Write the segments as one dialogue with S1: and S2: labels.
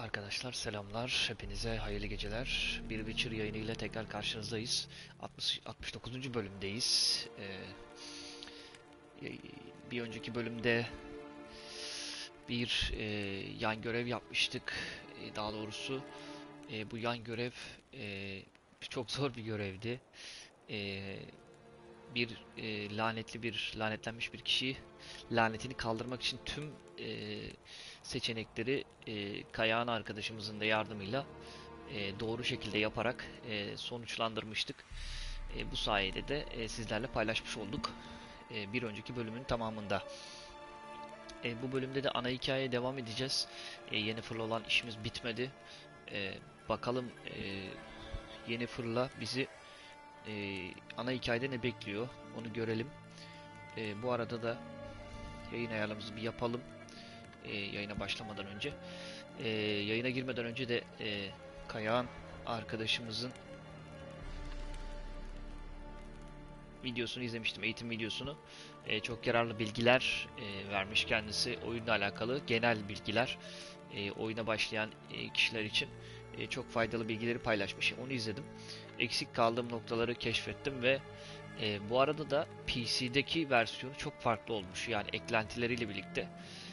S1: Arkadaşlar selamlar. Hepinize hayırlı geceler. Bir Witcher yayını ile tekrar karşınızdayız. 69. bölümdeyiz. Bir önceki bölümde bir yan görev yapmıştık. Daha doğrusu bu yan görev çok zor bir görevdi. E, bir lanetlenmiş bir kişi lanetini kaldırmak için tüm seçenekleri Kayağan arkadaşımızın da yardımıyla doğru şekilde yaparak sonuçlandırmıştık. Bu sayede de sizlerle paylaşmış olduk. Bir önceki bölümün tamamında. Bu bölümde de ana hikayeye devam edeceğiz. Yennefer'la olan işimiz bitmedi. Bakalım Yennefer'la bizi ana hikayede ne bekliyor onu görelim. Bu arada da yayın ayarlarımızı bir yapalım. Yayına başlamadan önce. Yayına girmeden önce de Kayağan arkadaşımızın videosunu izlemiştim, eğitim videosunu. Çok yararlı bilgiler vermiş kendisi. Oyunla alakalı genel bilgiler. Oyuna başlayan kişiler için çok faydalı bilgileri paylaşmış. Onu izledim. Eksik kaldığım noktaları keşfettim ve bu arada da PC'deki versiyonu çok farklı olmuş. Yani eklentileriyle birlikte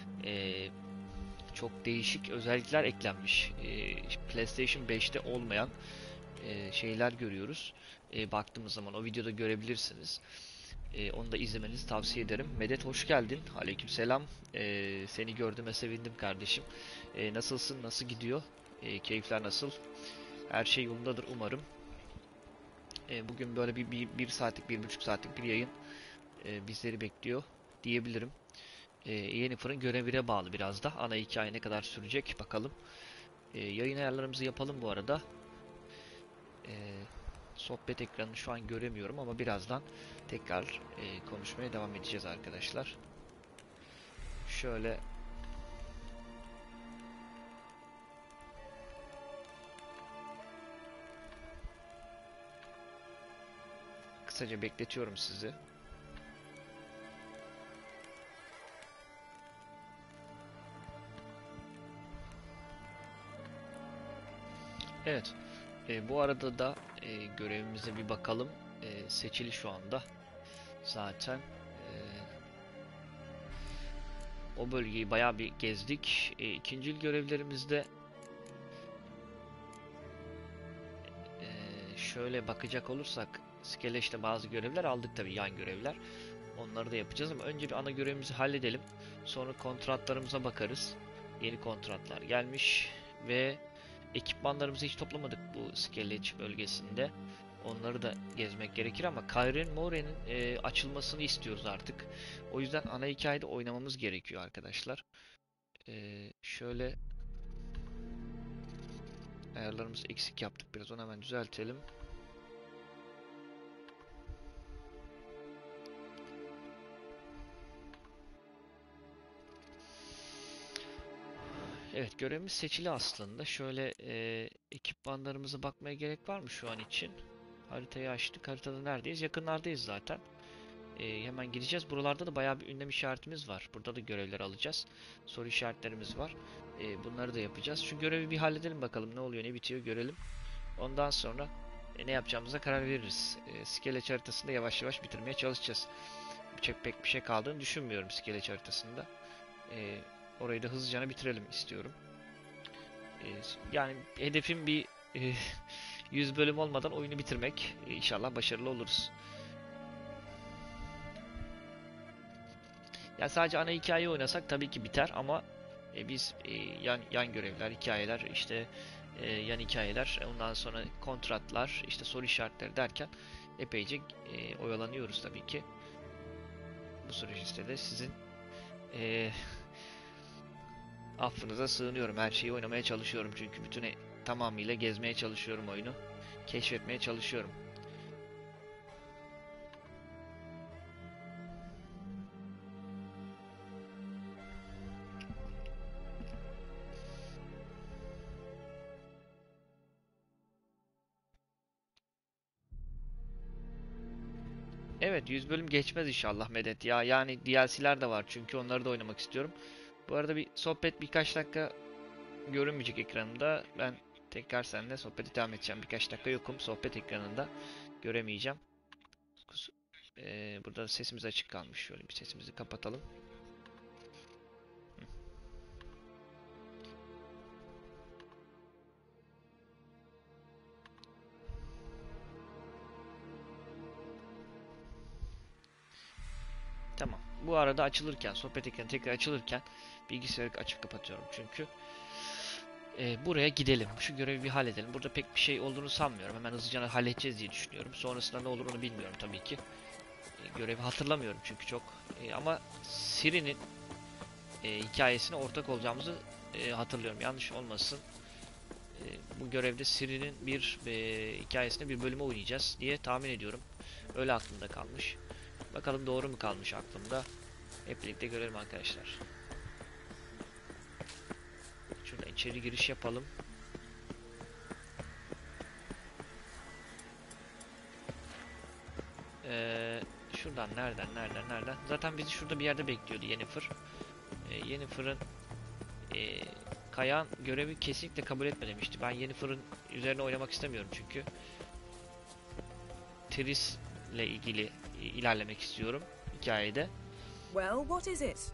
S1: çok değişik özellikler eklenmiş. PlayStation 5'te olmayan şeyler görüyoruz. Baktığımız zaman o videoda görebilirsiniz. Onu da izlemenizi tavsiye ederim. Medet hoş geldin. Aleykümselam. Seni gördüğüme sevindim kardeşim. Nasılsın? Nasıl gidiyor? Keyifler nasıl? Her şey yolundadır umarım. Bugün böyle bir saatlik, 1,5 saatlik bir yayın bizleri bekliyor diyebilirim. Yennefer'ın görevine bağlı biraz da. Ana hikaye ne kadar sürecek bakalım. Yayın ayarlarımızı yapalım bu arada. Sohbet ekranını şu an göremiyorum ama birazdan tekrar konuşmaya devam edeceğiz arkadaşlar. Şöyle kısaca bekletiyorum sizi. Evet. Bu arada da görevimize bir bakalım. Seçili şu anda. Zaten o bölgeyi bayağı bir gezdik. İkincil görevlerimizde şöyle bakacak olursak Skeleş'te bazı görevler aldık tabii, yan görevler. Onları da yapacağız ama önce bir ana görevimizi halledelim. Sonra kontratlarımıza bakarız. Yeni kontratlar gelmiş ve ekipmanlarımızı hiç toplamadık bu Skellige bölgesinde. Onları da gezmek gerekir ama Kyrene Morhe'nin açılmasını istiyoruz artık. O yüzden ana hikayede oynamamız gerekiyor arkadaşlar. Şöyle ayarlarımızı eksik yaptık biraz, onu hemen düzeltelim. Evet, görevimiz seçili aslında. Şöyle ekipmanlarımıza bakmaya gerek var mı şu an için? Haritayı açtık. Haritada neredeyiz? Yakınlardayız zaten. Hemen gideceğiz. Buralarda da bayağı bir ünlem işaretimiz var. Burada da görevler alacağız. Soru işaretlerimiz var. Bunları da yapacağız. Şu görevi bir halledelim bakalım. Ne oluyor, ne bitiyor görelim. Ondan sonra ne yapacağımıza karar veririz. Skeleç haritasında yavaş yavaş bitirmeye çalışacağız. Pek bir şey kaldığını düşünmüyorum Skeleç haritasında. Orayı da hızlıca bitirelim istiyorum. Yani hedefim bir 100 bölüm olmadan oyunu bitirmek. İnşallah başarılı oluruz. Yani sadece ana hikayeyi oynasak tabii ki biter ama biz yan görevler, hikayeler, işte yan hikayeler, ondan sonra kontratlar, işte soru işaretleri derken epeyce oyalanıyoruz tabii ki. Bu süreçte de sizin e, affınıza sığınıyorum. Her şeyi oynamaya çalışıyorum çünkü tamamıyla gezmeye çalışıyorum oyunu. Keşfetmeye çalışıyorum. Evet, 100 bölüm geçmez inşallah Medet ya. Yani DLC'ler de var çünkü onları da oynamak istiyorum. Bu arada bir sohbet birkaç dakika görünmeyecek ekranımda. Ben tekrar seninle sohbete devam edeceğim. Birkaç dakika yokum sohbet ekranında. Göremeyeceğim. Burada sesimiz açık kalmış. Şöyle bir sesimizi kapatalım. Tamam. Bu arada açılırken, sohbet ekranı tekrar açılırken bilgisayarı açıp kapatıyorum çünkü. Buraya gidelim. Şu görevi bir halledelim. Burada pek bir şey olduğunu sanmıyorum. Hemen hızlıca halledeceğiz diye düşünüyorum. Sonrasında ne olur onu bilmiyorum tabii ki. Görevi hatırlamıyorum çünkü çok. Ama Ciri'nin hikayesine ortak olacağımızı hatırlıyorum. Yanlış olmasın. Bu görevde Ciri'nin bir hikayesine bir bölümü oynayacağız diye tahmin ediyorum. Öyle aklımda kalmış. Bakalım doğru mu kalmış aklımda. Hep birlikte görelim arkadaşlar. Şurada içeri giriş yapalım. Şuradan nereden? Zaten bizi şurada bir yerde bekliyordu Yennefer. Yennefer'ın Kayan görevi kesinlikle kabul etme demişti. Ben Yennefer'ın üzerine oynamak istemiyorum çünkü. Triss ile ilgili ilerlemek istiyorum hikayede.
S2: Well, what is it?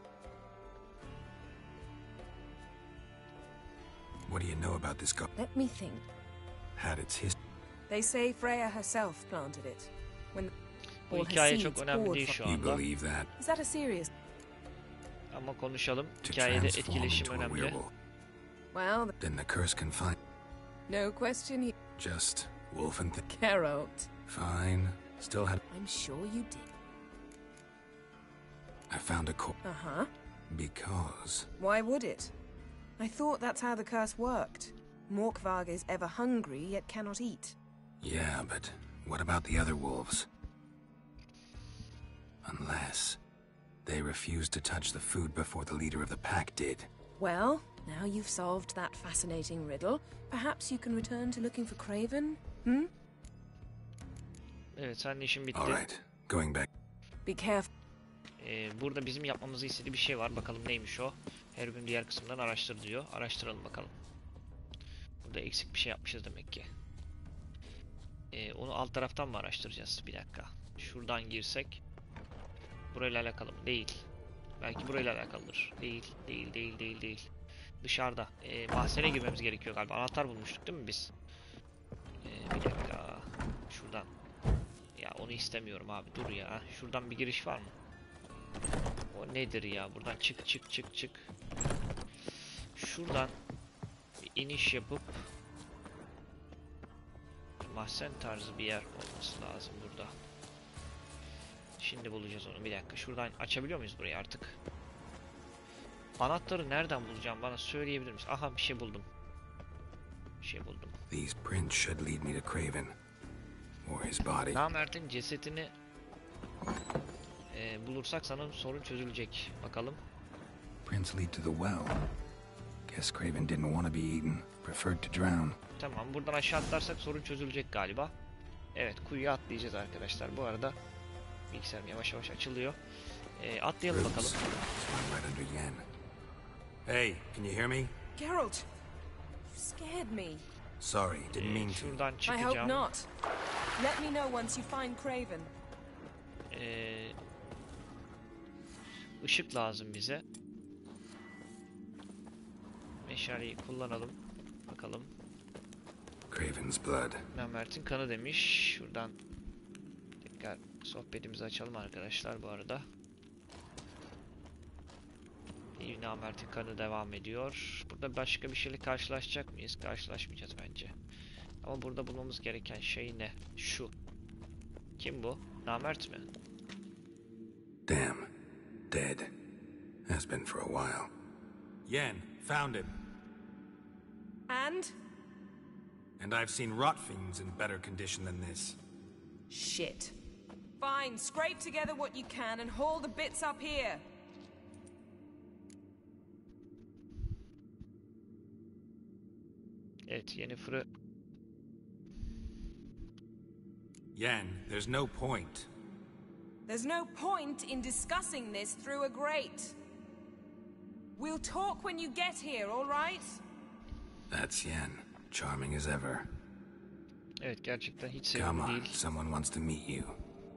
S3: What do you know about this guy?
S2: Let me think.
S3: Had its history.
S2: They say Freya herself planted it. When
S1: Bu
S2: all her
S1: hikaye
S2: seeds
S1: çok önemli
S2: poured
S1: değil
S2: from-
S1: şu
S3: You
S1: anda.
S3: believe that?
S2: Is that a serious?
S1: Ama konuşalım.
S3: To
S1: Hikayede
S3: transform
S1: etkileşim
S3: into a
S1: önemli.
S3: werewolf.
S2: Well,
S3: Then the curse can find
S2: no question.
S3: just wolf and
S2: Geralt,
S3: fine. Still had.
S2: I'm sure you did.
S3: I found a corpse
S2: Uh-huh.
S3: because
S2: Why would it? I thought that's how the curse worked. Morkvarg is ever hungry yet cannot eat.
S3: yeah, but what about the other wolves? Unless they refused to touch the food before the leader of the pack did.
S2: Well, now you've solved that fascinating riddle, perhaps you can return to looking for Craven?
S1: Evet, senin işin bitti.
S3: All right, going back.
S2: Be careful.
S1: Burada bizim yapmamızı istediği bir şey var. Bakalım neymiş o. Her gün diğer kısımdan araştır diyor. Araştıralım bakalım. Burada eksik bir şey yapmışız demek ki. Onu alt taraftan mı araştıracağız? Bir dakika. Şuradan girsek. Burayla alakalı mı? Değil. Belki burayla alakalıdır. Değil. Dışarıda. Mahzene girmemiz gerekiyor galiba. Anahtar bulmuştuk değil mi biz? Bir dakika. Şuradan. Ya onu istemiyorum abi. Dur ya. Şuradan bir giriş var mı? O nedir ya? Buradan çık. Şuradan bir iniş yapıp mahzen tarzı bir yer olması lazım burada. Şimdi bulacağız onu. Bir dakika. Şuradan açabiliyor muyuz burayı artık? Anahtarı nereden bulacağım? Bana söyleyebilir misin? Aha bir şey buldum.
S3: These prints should lead me to Craven or his body.
S1: Namert'in cesetini bulursak sanırım sorun çözülecek. Bakalım.
S3: Prints lead to the well. Guess Craven didn't want to be eaten. Preferred to drown.
S1: Tamam, buradan aşağı atlarsak sorun çözülecek galiba. Evet, kuyuya atlayacağız arkadaşlar. Bu arada bilgisayarım yavaş yavaş açılıyor. Atlayalım bakalım.
S3: Swam right under Yen. Hey, can you hear me?
S2: Geralt, you scared me.
S3: Sorry, didn't mean to.
S1: Şuradan
S2: I hope
S1: çıkacağım.
S2: not. Let me know once you find Craven.
S1: Işık lazım bize. Meşaleyi kullanalım. Bakalım.
S3: Craven's blood.
S1: Namert'in kanı demiş. Şuradan tekrar sohbetimizi açalım arkadaşlar bu arada. İyi, Namert'in kanı devam ediyor. Burada başka bir şeyle karşılaşacak mıyız? Karşılaşmayacağız bence. Ama burada bulmamız gereken şey ne? Şu. Kim bu? Namert mi?
S3: Damn. Dead. Has been for a while.
S4: Yen, found him.
S2: And?
S4: And I've seen rot fiends in better condition than this.
S2: Shit. Fine, scrape together what you can and haul the bits up here.
S1: Evet, Yennefer'ı
S4: Yen, there's no point.
S2: There's no point in discussing this through a grate. We'll talk when you get here, all right?
S3: That's Yen. Charming as ever.
S1: Evet, gerçekten hiç
S3: Come
S1: sevimli
S3: on,
S1: değil.
S3: someone wants to meet you.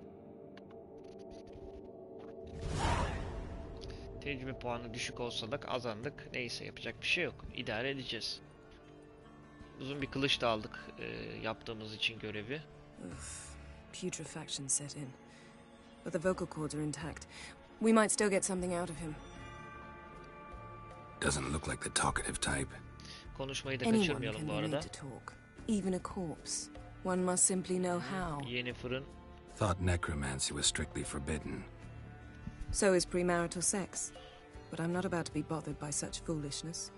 S1: Tecrübe puanı düşük olsa da kazandık. Neyse, yapacak bir şey yok. İdare edeceğiz. Uzun bir kılıç da aldık yaptığımız için görevi.
S2: Putrefaction set in. But the vocal cords are intact. We might still get something out of him.
S3: Doesn't look like the talkative type.
S1: Konuşmayı da
S2: Anyone
S1: kaçırmayalım
S2: can
S1: bu
S2: be
S1: arada.
S2: made to talk. Even a corpse. One must simply know how.
S1: Yennefer'ın
S3: Thought necromancy was strictly forbidden.
S2: So is premarital sex. But I'm not about to be bothered by such foolishness.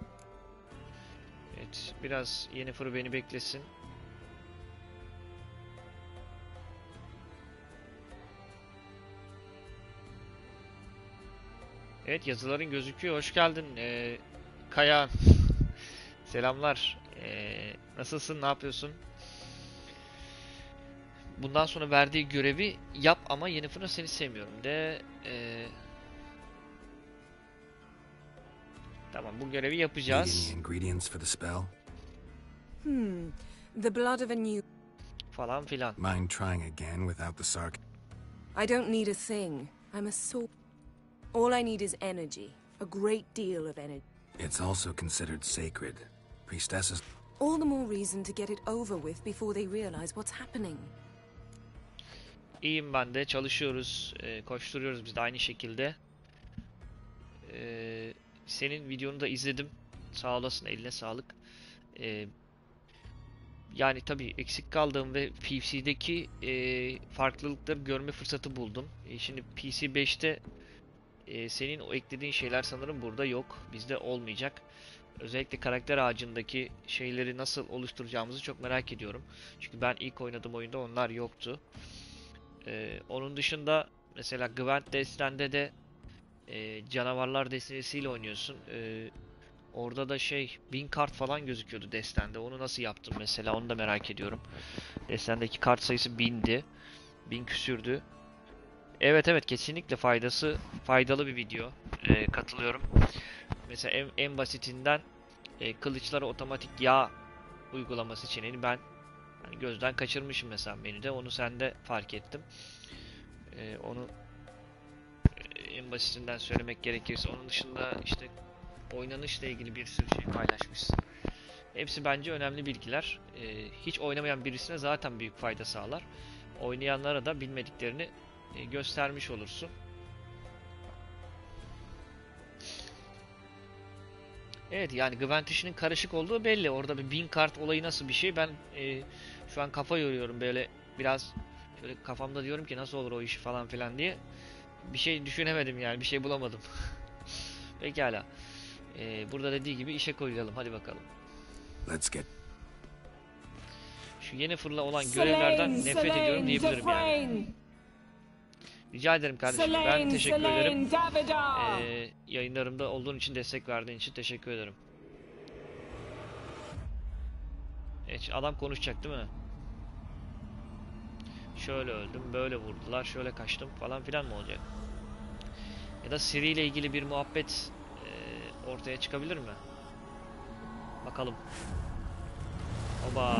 S1: evet, biraz Yennefer beni beklesin. Evet, yazıların gözüküyor. Hoş geldin Kayağan. Selamlar. Nasılsın? Ne yapıyorsun? Bundan sonra verdiği görevi yap ama Yennefer'ın seni sevmiyorum de. Tamam, bu görevi
S3: Need
S1: yapacağız.
S3: any ingredients for the spell?
S2: The blood of a new...
S1: Falan filan.
S3: Mind trying again without the sark?
S2: I don't need a thing. I'm a soul. All I need is energy. A great deal of energy.
S3: It's also considered sacred. Priestesses...
S2: All the more reason to get it over with before they realize what's happening.
S1: İyiyim ben de. Çalışıyoruz. Koşturuyoruz biz de aynı şekilde. Senin videonu da izledim. Sağ olasın. Eline sağlık. Yani tabii eksik kaldığım ve PC'deki farklılıkları görme fırsatı buldum. Şimdi PC 5'te senin o eklediğin şeyler sanırım burada yok. Bizde olmayacak. Özellikle karakter ağacındaki şeyleri nasıl oluşturacağımızı çok merak ediyorum. Çünkü ben ilk oynadığım oyunda onlar yoktu. Onun dışında mesela Gwent Dest'te de canavarlar destesiyle oynuyorsun. Orada da 1000 kart falan gözüküyordu destende. Onu nasıl yaptım mesela, onu da merak ediyorum. Destendeki kart sayısı 1000'di. 1000 küsürdü. Evet, kesinlikle faydalı bir video. Katılıyorum. Mesela en basitinden kılıçlara otomatik yağ uygulaması seçeneğini ben hani gözden kaçırmışım mesela menüde. Onu sen de fark ettim. Onu en basitinden söylemek gerekirse, onun dışında işte oynanışla ilgili bir sürü şey paylaşmışsın. Hepsi bence önemli bilgiler. Hiç oynamayan birisine zaten büyük fayda sağlar. Oynayanlara da bilmediklerini göstermiş olursun. Evet, yani Gwent işinin karışık olduğu belli. Orada bir 1000 kart olayı nasıl bir şey? Ben şu an kafa yoruyorum böyle biraz, şöyle kafamda diyorum ki nasıl olur o iş falan filan diye. Bir şey düşünemedim yani, bir şey bulamadım. Pekala. Burada dediği gibi işe koyulalım, hadi bakalım.
S3: Let's get...
S1: Şu Yennefer'la olan görevlerden nefret ediyorum diyebilirim yani. Rica ederim kardeşim. Ben teşekkür ederim. Yayınlarımda olduğun için, destek verdiğin için teşekkür ederim. Evet, adam konuşacak değil mi? Şöyle öldüm, böyle vurdular, şöyle kaçtım falan filan mı olacak? Ya da Ciri ile ilgili bir muhabbet ortaya çıkabilir mi? Bakalım. Oba.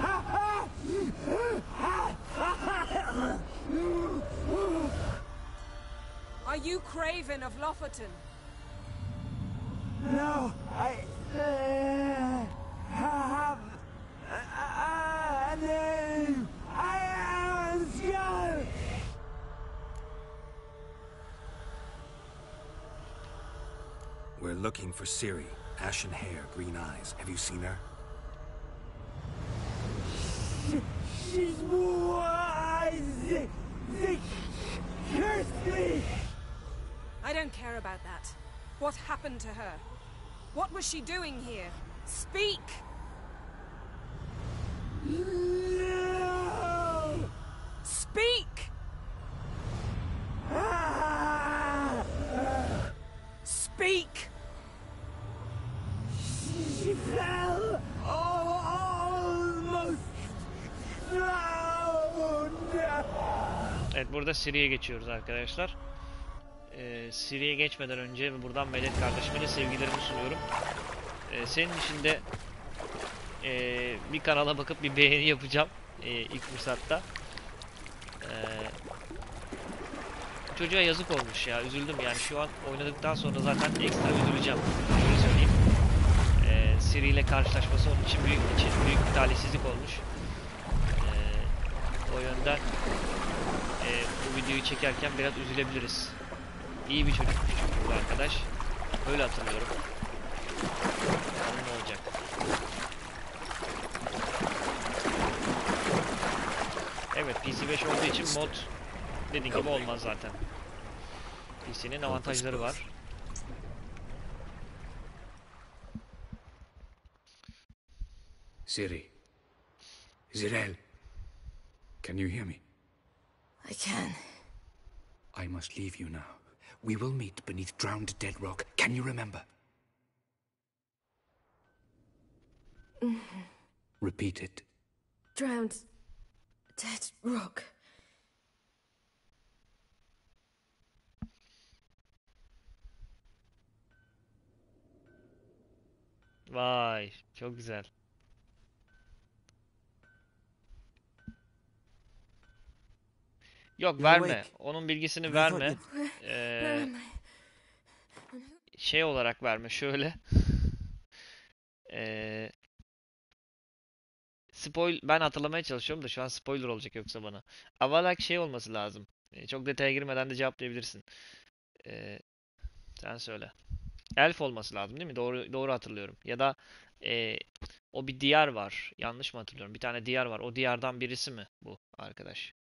S2: Are you Craven of Lofoten?
S5: No, I have a name. I am a Skull.
S3: We're looking for Ciri. Ashen hair, green eyes. Have you seen her?
S5: She's wise. They cursed me.
S2: I don't care about that. What happened to her? What was she doing here? Speak!
S5: No.
S2: Speak! Speak!
S5: She fell almost drowned.
S1: Evet, burada Ciri'ye geçiyoruz arkadaşlar. Ciri'ye geçmeden önce buradan Medet kardeşime de sevgilerimi sunuyorum. Senin için de bir kanala bakıp bir beğeni yapacağım ilk fırsatta. Çocuğa yazık olmuş ya, üzüldüm yani. Şu an oynadıktan sonra zaten ekstra üzüleceğim. Şöyle söyleyeyim. Siri ile karşılaşması onun için büyük bir talihsizlik olmuş. O yönden bu videoyu çekerken biraz üzülebiliriz. İyi bir çocukmuş çünkü bu arkadaş. Öyle hatırlıyorum. Bakalım ne olacak. Evet, PC 5 olduğu için mod dediğim gibi olmaz zaten. PC'nin avantajları var.
S3: Ciri. Zirel. Can you hear me?
S6: I can.
S3: I must leave you now. We will meet beneath drowned dead rock. Can you remember? Repeat it.
S6: Drowned. Dead rock.
S1: Vay, çok güzel. Yok,
S5: You're
S1: verme.
S5: awake.
S1: Onun bilgisini
S5: And I thought
S1: verme.
S6: Where am I?
S1: Şey olarak verme şöyle. Ben hatırlamaya çalışıyorum da şu an spoiler olacak yoksa bana. Avalak şey olması lazım. Çok detaya girmeden de cevaplayabilirsin. Ee, Sen söyle. Elf olması lazım değil mi? Doğru hatırlıyorum. Ya da o bir diyar var. Yanlış mı hatırlıyorum? Bir tane diyar var. O diyardan birisi mi bu arkadaş?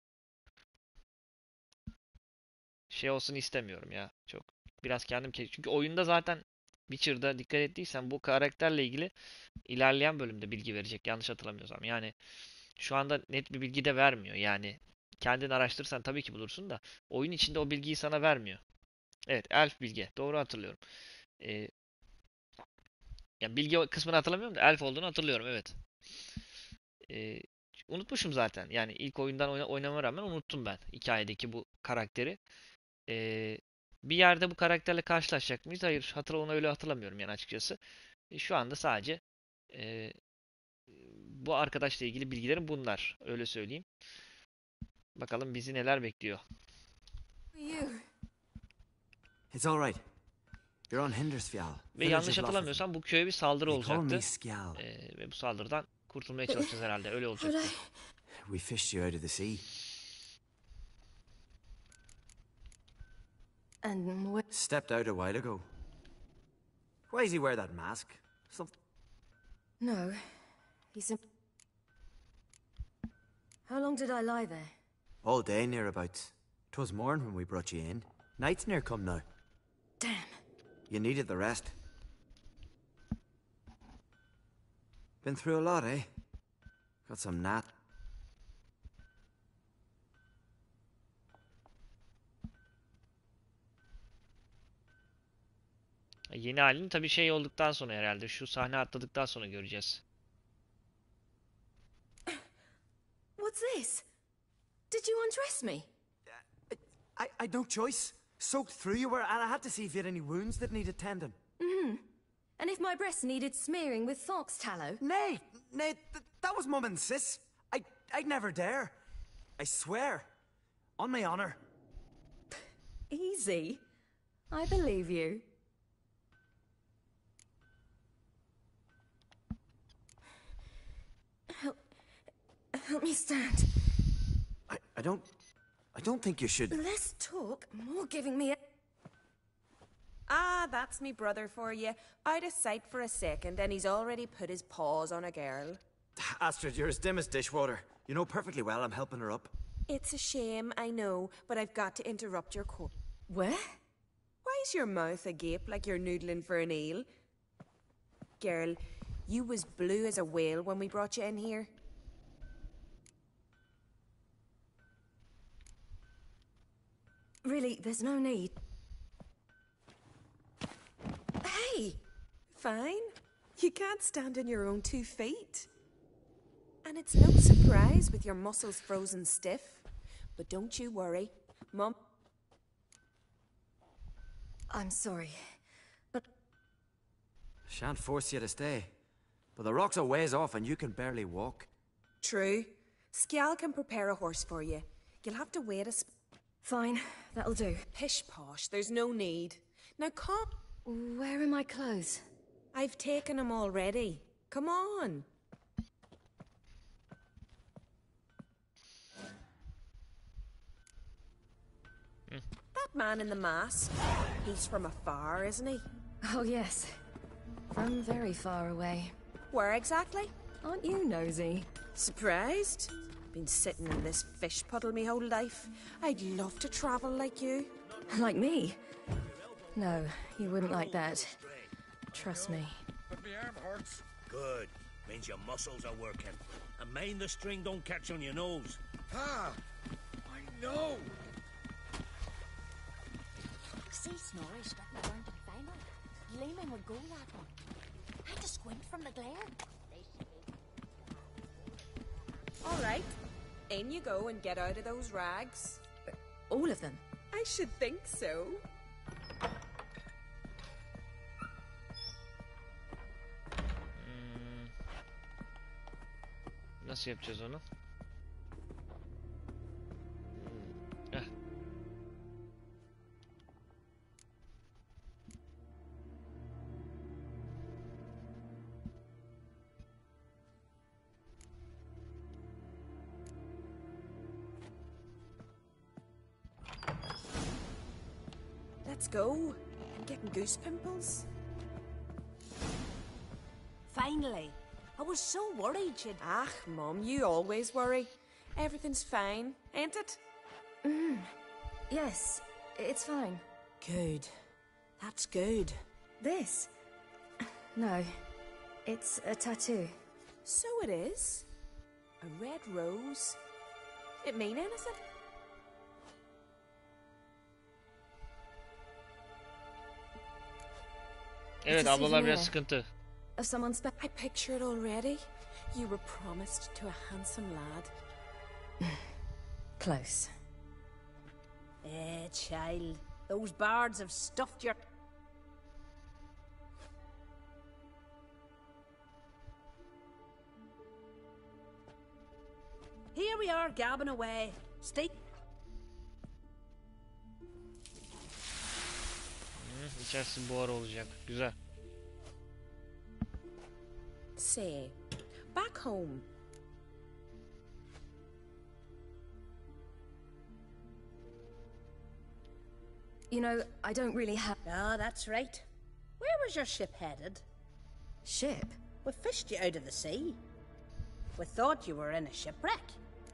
S1: Şey olsun istemiyorum ya. Çok. Biraz çünkü oyunda zaten Witcher'da dikkat ettiysen bu karakterle ilgili ilerleyen bölümde bilgi verecek. Yanlış hatırlamıyorsam. Yani şu anda net bir bilgi de vermiyor. Yani kendin araştırırsan tabii ki bulursun da oyun içinde o bilgiyi sana vermiyor. Evet, elf bilgi. Doğru hatırlıyorum. Ee, Yani bilgi kısmını hatırlamıyorum da elf olduğunu hatırlıyorum, evet. Ee, Unutmuşum zaten. Yani ilk oyundan oynamama rağmen unuttum ben hikayedeki bu karakteri. Ee, Bir yerde bu karakterle karşılaşacak mıyız? Hayır, onu öyle hatırlamıyorum yani açıkçası. Şu anda sadece e, bu arkadaşla ilgili bilgilerim bunlar. Öyle söyleyeyim. Bakalım bizi neler bekliyor.
S6: You.
S5: It's all right. You're on Hindersfjall.
S1: Ve yanlış hatırlamıyorsam bu köye bir saldırı
S5: They call me
S1: olacaktı.
S5: Skjall.
S1: Ve bu saldırıdan kurtulmaya çalışacağız herhalde. Öyle
S6: Would
S1: olacaktı.
S6: I?
S5: We fished you out of the sea.
S6: And where?
S5: Stepped out a while ago. Why does he wear that mask?
S6: No. He's in. How long did I lie there?
S5: All day nearabouts. 'Twas morn when we brought you in. Night's near come now.
S6: Damn.
S5: You needed the rest. Been through a lot, eh? Got some gnat.
S1: Yeni halini tabii şey olduktan sonra herhalde. Şu sahne atladıktan sonra göreceğiz.
S6: What's this? Did you undress me?
S5: I'd no choice. Soaked through you were, and I had to see if you had any wounds that needed tending.
S6: And if my breast needed smearing with fox tallow?
S5: Nay, that was Mum and Sis. I'd never dare. I swear. On my honor.
S6: Easy. I believe you. Help me stand.
S5: I don't think you should.
S6: Less talk, more giving me a...
S2: Ah, that's me brother for you. Out of sight for a second, and he's already put his paws on a girl.
S5: Astrid, you're as dim as dishwater. You know perfectly well I'm helping her up.
S2: It's a shame, I know, but I've got to interrupt your course.
S6: Where?
S2: Why's your mouth agape like you're noodling for an eel? Girl, you was blue as a whale when we brought you in here.
S6: Really, there's no need.
S2: Hey! Fine. You can't stand on your own 2 feet. And it's no surprise with your muscles frozen stiff. But don't you worry. Mum...
S6: I'm sorry, but
S5: Shan't force you to stay. But the rocks are ways off and you can barely walk.
S2: True. Skjal can prepare a horse for you. You'll have to wait a
S6: Fine, that'll do.
S2: pish posh. There's no need. Now come.
S6: Where are my clothes?
S2: I've taken them already. Come on. That man in the mask. He's from afar, isn't he?
S6: Oh, yes. From very far away.
S2: Where exactly?
S6: Aren't you nosy?
S2: Surprised? Been sitting in this fish puddle me whole life. I'd love to travel like you.
S6: Like me? No, you wouldn't like that. Trust me.
S7: But my arm hurts.
S8: Good. Means your muscles are working. And mind the string don't catch on your nose.
S7: Ah, I know.
S9: See Snorri getting around to the final. Lehman would go that one. Had to squint from the glare.
S2: All right. In you go and get out of those rags.
S6: All of them?
S2: I should think so.
S1: Nasıl yapacağız onu? Heh.
S2: Let's go. I'm getting goose pimples.
S9: Finally. I was so worried you'd...
S2: Ah, Mum, you always worry. Everything's fine, ain't it?
S6: Yes, it's fine.
S9: Good. That's good.
S6: This? No, it's a tattoo.
S2: So it is. A red rose. It mean anything?
S1: Evet,
S6: a
S1: ablalar biraz
S6: souvenir.
S1: sıkıntı.
S6: Of someone special.
S2: I picture it already. You were promised to a handsome lad.
S6: Close.
S9: Child. Those bards have stuffed your... Here we are, gabbing away. Stay...
S1: İçerisi buhar olacak. Güzel.
S2: Say, back home.
S6: You know, I don't really have...
S9: Ah, that's right. Where was your ship headed?
S6: Ship?
S9: We fished you out of the sea. We thought you were in a shipwreck.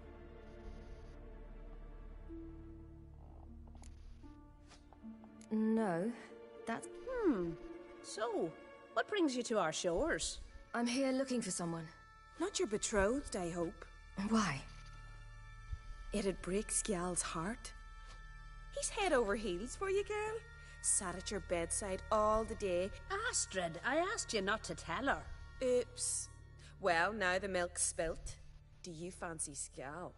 S6: No, that's...
S9: So, what brings you to our shores?
S6: I'm here looking for someone.
S2: Not your betrothed, I hope.
S6: Why?
S2: It'd break Skjal's heart. He's head over heels for you, girl. Sat at your bedside all the day.
S9: Astrid, I asked you not to tell her.
S2: Oops. Well, now the milk's spilt. Do you fancy Skjal?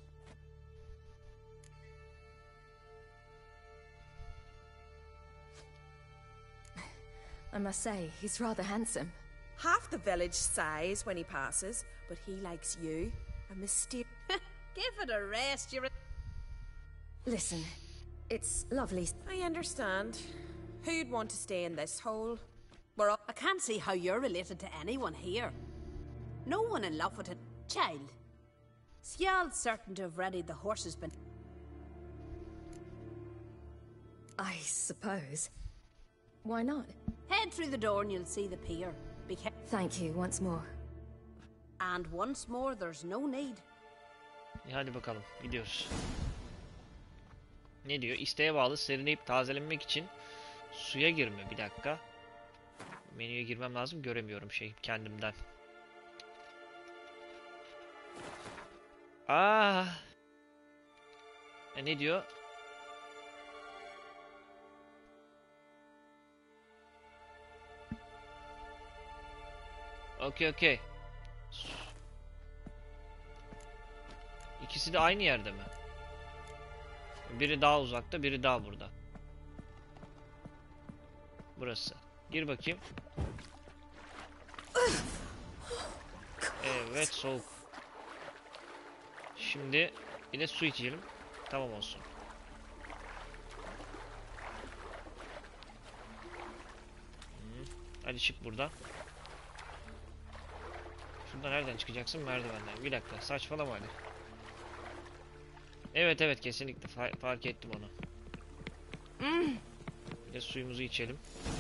S6: I must say, he's rather handsome.
S2: Half the village sighs when he passes, but he likes you. A mysterious...
S9: Give it a rest, you're...
S6: Listen, it's lovely.
S2: I understand. Who'd want to stay in this hole? We're all...
S9: I can't see how you're related to anyone here. No one in love with a child. Skjal's certain to have readied the horses, but...
S6: I suppose. Why not?
S9: Head through the door and you'll see the pier. Be
S6: Thank you once more.
S9: And once more, there's no need.
S1: Hadi bakalım, gidiyoruz. Ne diyor? İsteğe bağlı serinleyip tazelenmek için suya girme. Bir dakika. Menüye girmem lazım. Göremiyorum kendimden. Ne diyor? Okey. İkisi de aynı yerde mi? Biri daha uzakta, biri daha burada. Burası. Gir bakayım. Evet, soğuk. Şimdi bir de su içelim. Tamam olsun. Hadi çık buradan. Şuradan nereden çıkacaksın? Merdivenden. Bir dakika, saçmalama hadi. Evet kesinlikle fark ettim onu. Bir de suyumuzu içelim.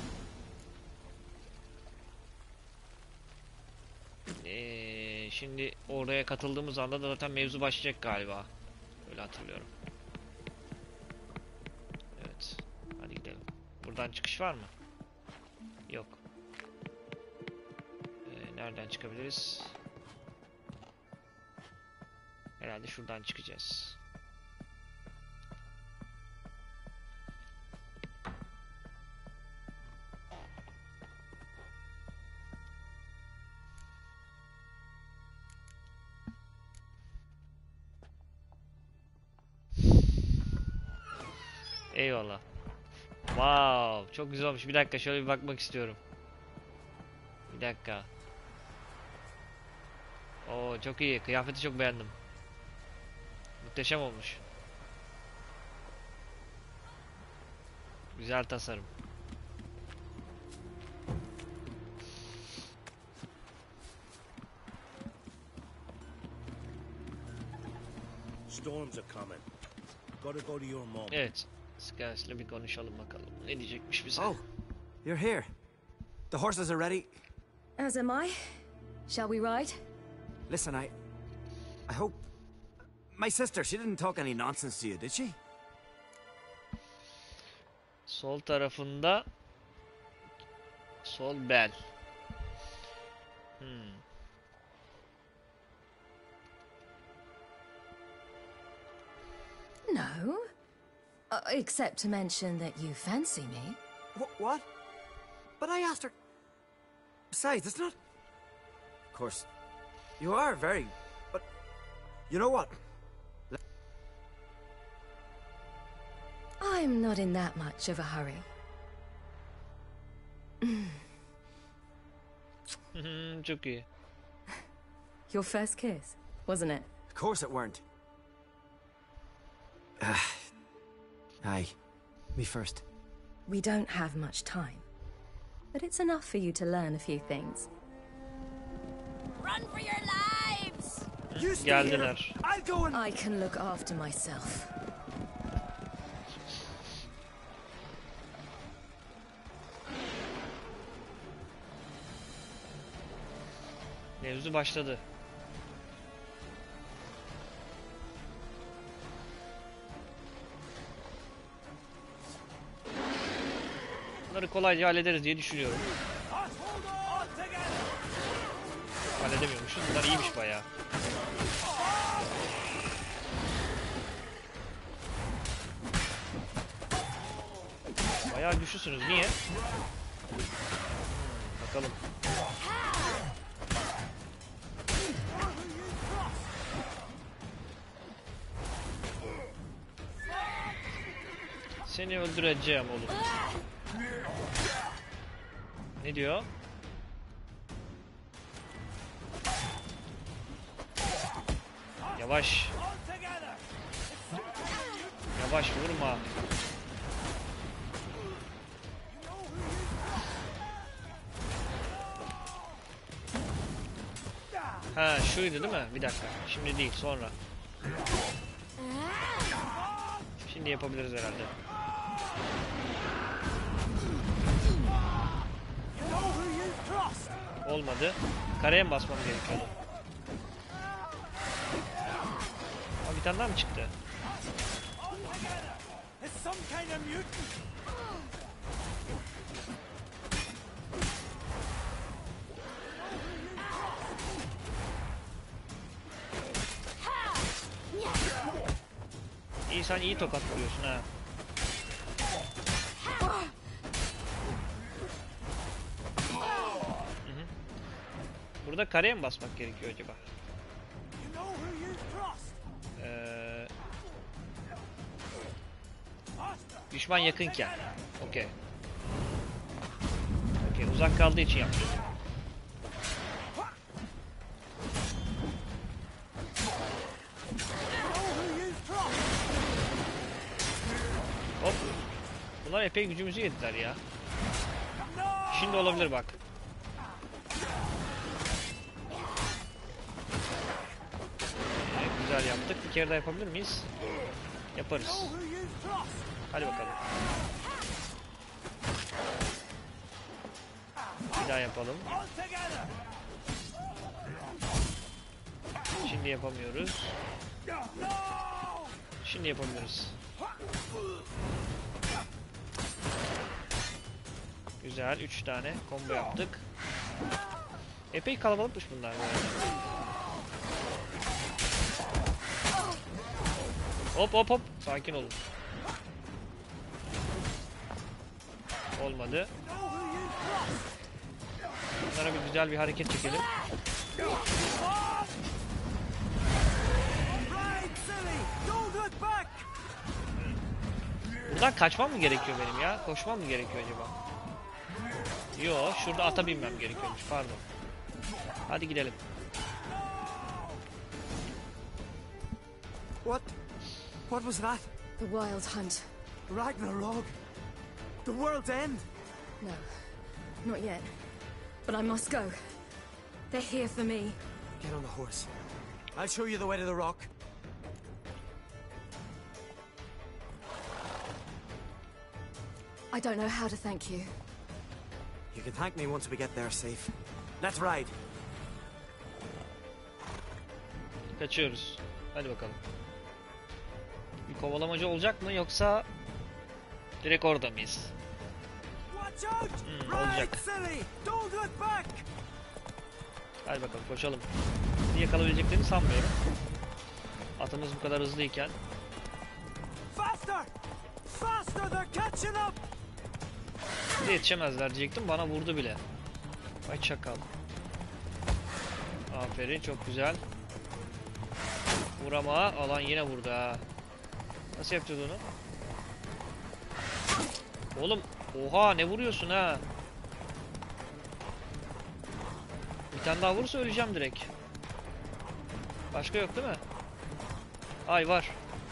S1: Şimdi oraya katıldığımız anda da zaten mevzu başlayacak galiba. Öyle hatırlıyorum. Evet. Hadi gidelim. Buradan çıkış var mı? Yok. Nereden çıkabiliriz? Herhalde şuradan çıkacağız. Eyvallah. Wow, çok güzel olmuş. Bir dakika, şöyle bir bakmak istiyorum. Bir dakika. Oo, çok iyi. Kıyafeti çok beğendim. Muhteşem olmuş. Güzel tasarım.
S8: Storms are coming. Gotta go to your mom.
S1: Evet. Scarce'le bir konuşalım bakalım. Ne diyecekmiş bize?
S5: Oh, you're here. The horses are ready.
S6: As am I. Shall we ride?
S5: Listen, I hope... My sister, she didn't talk any nonsense to you, did she?
S1: Sol tarafında sol bel.
S6: No. Except to mention that you fancy me.
S5: What? But I asked her... Besides, it's not... Of course, you are very... But, you know what?
S6: I'm not in that much of a hurry.
S1: Çok iyi.
S6: Your first kiss, wasn't it?
S5: Of course it weren't. Aye, me first.
S6: We don't have much time. But it's enough for you to learn a few things.
S9: Run for your lives!
S5: You stay here.
S1: Geldiler.
S5: I'll go and...
S6: I can look after myself.
S1: Mevzu başladı. Bunları kolayca hallederiz diye düşünüyorum. Halledemiyormuşuz. Bunlar iyiymiş bayağı. Bayağı güçlüsünüz. Niye? Bakalım. Seni öldüreceğim oğlum. Ne diyor? Yavaş. Yavaş vurma. Ha şuydu değil mi? Bir dakika. Şimdi değil, sonra. Şimdi yapabiliriz herhalde. Olmadı. Kareye mi basmam gerekiyordu? Ama bir tane daha mı çıktı? İyi, sen iyi tokat vuruyorsun ha. Burada kareye mi basmak gerekiyor acaba? Düşman yakınken. Okey. Okey, uzak kaldığı için yapacağız. Bunlar epey gücümüzü yediler ya. Şimdi olabilir bak. Güzel yaptık. Bir kere daha yapabilir miyiz? Yaparız. Hadi bakalım. Bir daha yapalım. Şimdi yapamıyoruz. Şimdi yapabiliriz. Güzel. 3 tane combo yaptık. Epey kalabalıkmış bunlar bu arada. Hop hop hop. Sakin olun. Olmadı. Bunlara bir güzel bir hareket çekelim. Buradan kaçmam mı gerekiyor benim ya? Koşmam mı gerekiyor acaba? Yo, şurada ata binmem gerekiyormuş. Pardon. Hadi gidelim.
S5: What was that?
S6: The Wild Hunt.
S5: Ragnarok? The world's end?
S6: No, not yet. But I must go. They're here for me.
S5: Get on the horse. I'll show you the way to the rock.
S6: I don't know how to thank you.
S5: You can thank me once we get there safe. Let's ride.
S1: Kaçıyoruz. Hadi bakalım. Bir kovalamacı olacak mı yoksa direkt orada mıyız? Olacak. Hadi bakalım koşalım. Bizi yakalayabileceklerini sanmıyorum. Atımız bu kadar hızlıyken. Bize yetişemezler diyecektim, bana vurdu bile. Vay çakal. Aferin, çok güzel. Vurama, alan yine vurdu ha. Nasıl yapacağız onu? Oğlum, oha ne vuruyorsun ha? Bir tane daha vurursa öleceğim direkt. Başka yok değil mi? Ay var.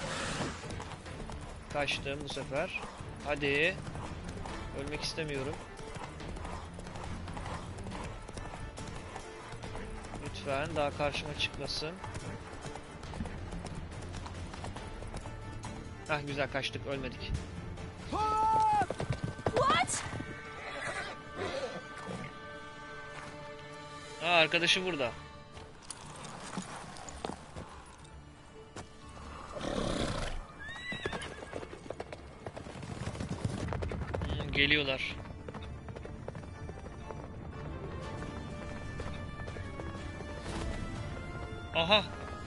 S1: Kaçtım bu sefer. Hadi. Ölmek istemiyorum. Lütfen daha karşıma çıkmasın. Hah güzel kaçtık, ölmedik.
S6: What?
S1: Arkadaşı burada. Geliyorlar. Aha.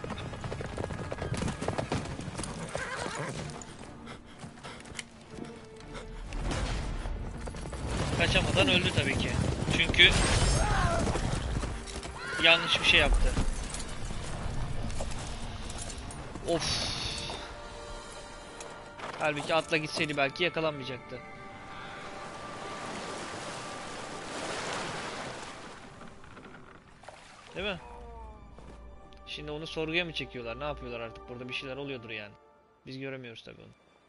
S1: Kaçamadan öldü tabii ki. Çünkü yanlış bir şey yaptı. Of. Halbuki atla gitseydi belki yakalanmayacaktı. Değil mi? Şimdi onu sorguya mı çekiyorlar? Ne yapıyorlar artık? Burada bir şeyler oluyordur yani. Biz göremiyoruz tabii onu.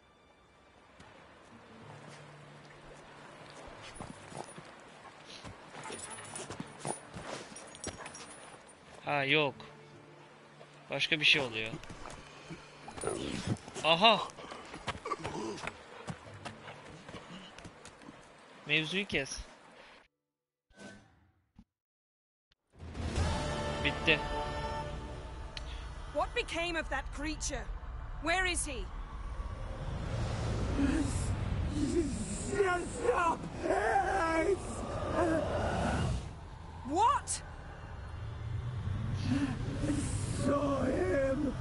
S1: Ha yok. Başka bir şey oluyor. Aha. Mevzuyu kes. Bitti.
S2: What became of that creature? Where is he?
S5: Stop!
S2: What?
S5: Saw him.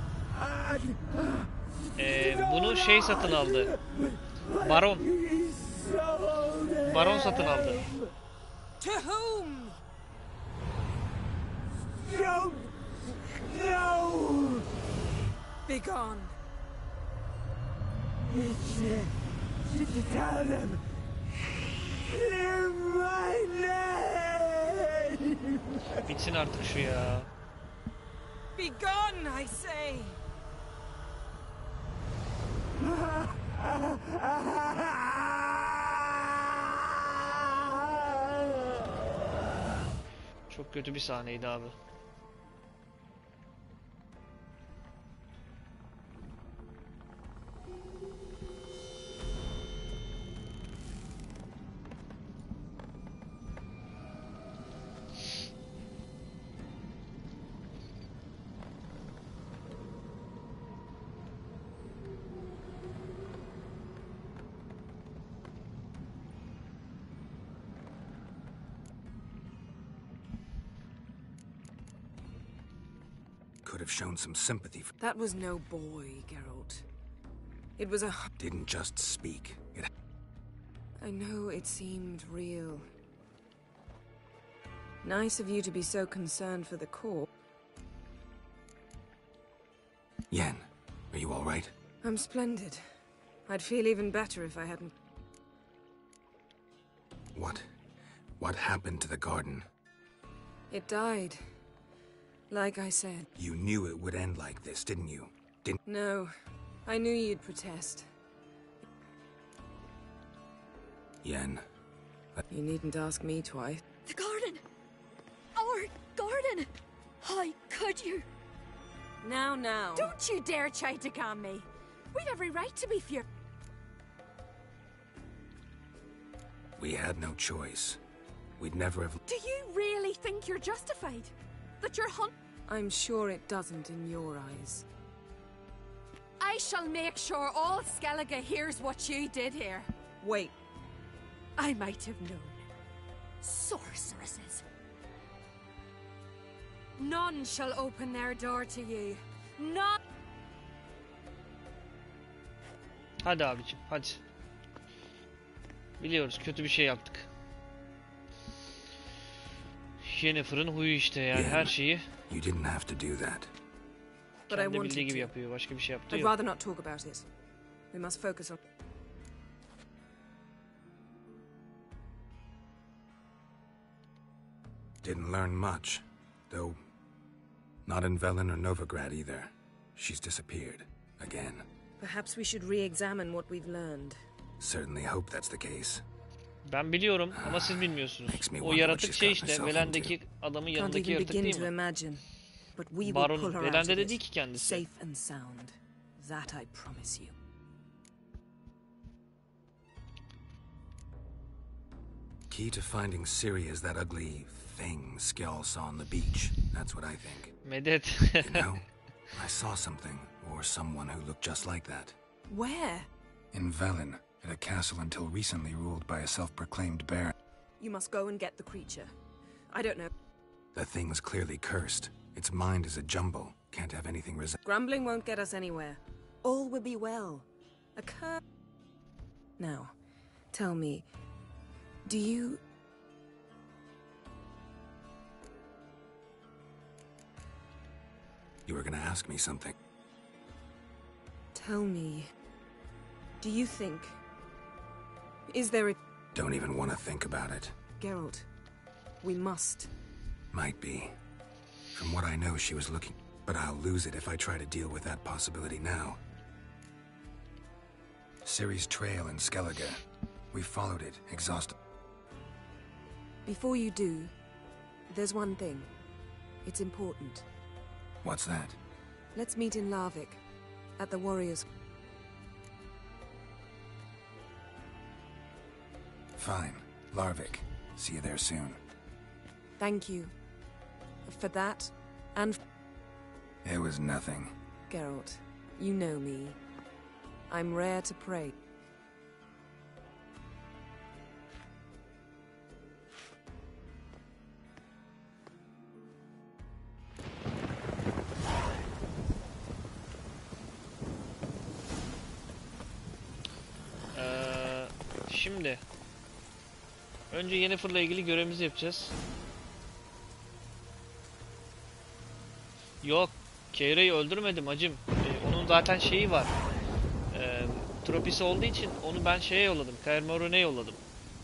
S1: Bunu şey satın aldı. Baron. Baron satın aldı.
S2: To whom?
S5: Don't. No.
S2: Begone.
S5: Tell them. Clear my name.
S1: Bitsin artık şu ya.
S2: Begone, I say.
S1: Çok kötü bir sahneydi abi.
S3: Could have shown some sympathy for...
S2: That was no boy, Geralt. It was a...
S3: Didn't just speak. It...
S2: I know it seemed real. Nice of you to be so concerned for the corps.
S3: Yen, are you all right?
S2: I'm splendid. I'd feel even better if I hadn't...
S3: What happened to the garden?
S2: It died. Like I said.
S3: You knew it would end like this, didn't you?
S2: No. I knew you'd protest.
S3: Yen.
S2: You needn't ask me twice.
S6: The garden! Our garden! How could you?
S2: Now.
S9: Don't you dare try to calm me. We've every right to be furious.
S3: We had no choice. We'd never have...
S9: Do you really think you're justified? That you're
S2: I'm sure it doesn't in your eyes.
S9: I shall make sure all Skellige hears what you did here.
S2: Wait.
S9: I might have known. Sorceresses. None shall open their door to you. None.
S1: Hadi abicim, hadi. Biliyoruz kötü bir şey yaptık. Yennefer'ın huyu işte yani her şeyi
S3: You didn't have to do that.
S2: But I
S1: kendi
S2: wanted
S1: bildiği gibi
S2: to.
S1: yapıyor. Başka bir şey yaptığı
S2: I'd
S1: yok.
S2: rather not talk about it. We must focus on...
S3: Didn't learn much. Though, not in Velen or Novigrad either. She's disappeared. Again.
S2: Perhaps we should re-examine what we've learned.
S3: Certainly hope that's the case.
S1: Ben biliyorum ama siz bilmiyorsunuz.
S3: Makes me
S1: O
S3: wonder
S1: yaratık
S3: what she's
S1: şey
S3: got
S1: işte.
S3: herself
S1: Velen'deki
S3: into.
S1: adamın
S2: Can't
S1: yanındaki
S2: even
S1: yaratık
S2: begin
S1: değil
S2: to
S1: mi?
S2: imagine. But we will
S1: Baron
S2: pull her out
S1: Velen'de
S2: of
S1: de
S2: it.
S1: değil ki kendisi.
S2: Safe and sound. That I promise you.
S3: Key to finding Ciri is that ugly thing Skjall saw on the beach. That's what I think.
S1: Medet.
S3: You know, I saw something, or someone who looked just like that.
S2: Where?
S3: In Velen, at a castle until recently ruled by a self-proclaimed baron.
S2: You must go and get the creature. I don't know.
S3: The thing's clearly cursed. Its mind is a jumble. Can't have anything
S2: Grumbling won't get us anywhere. All will be well. Now, tell me, do you...
S3: You were gonna ask me something.
S2: Tell me, do you think... Is there a...
S3: Don't even want to think about it.
S2: Geralt, we must.
S3: Might be. From what I know, she was looking... But I'll lose it if I try to deal with that possibility now. Ciri's trail in Skellige. We followed it, exhausted.
S2: Before you do, there's one thing. It's important.
S3: What's that?
S2: Let's meet in Larvik, at the Warriors.
S3: Fine. Larvik. See you there soon.
S2: Thank you. For that, and...
S3: It was nothing.
S2: Geralt, you know me. I'm rare to pray.
S1: Şimdi önce Yennefer'la ilgili görevimizi yapacağız. Yok, Keira'yı öldürmedim hacım. Onun zaten şeyi var. Tropisi olduğu için onu ben şeye yolladım. Kaer Morhen'e yolladım.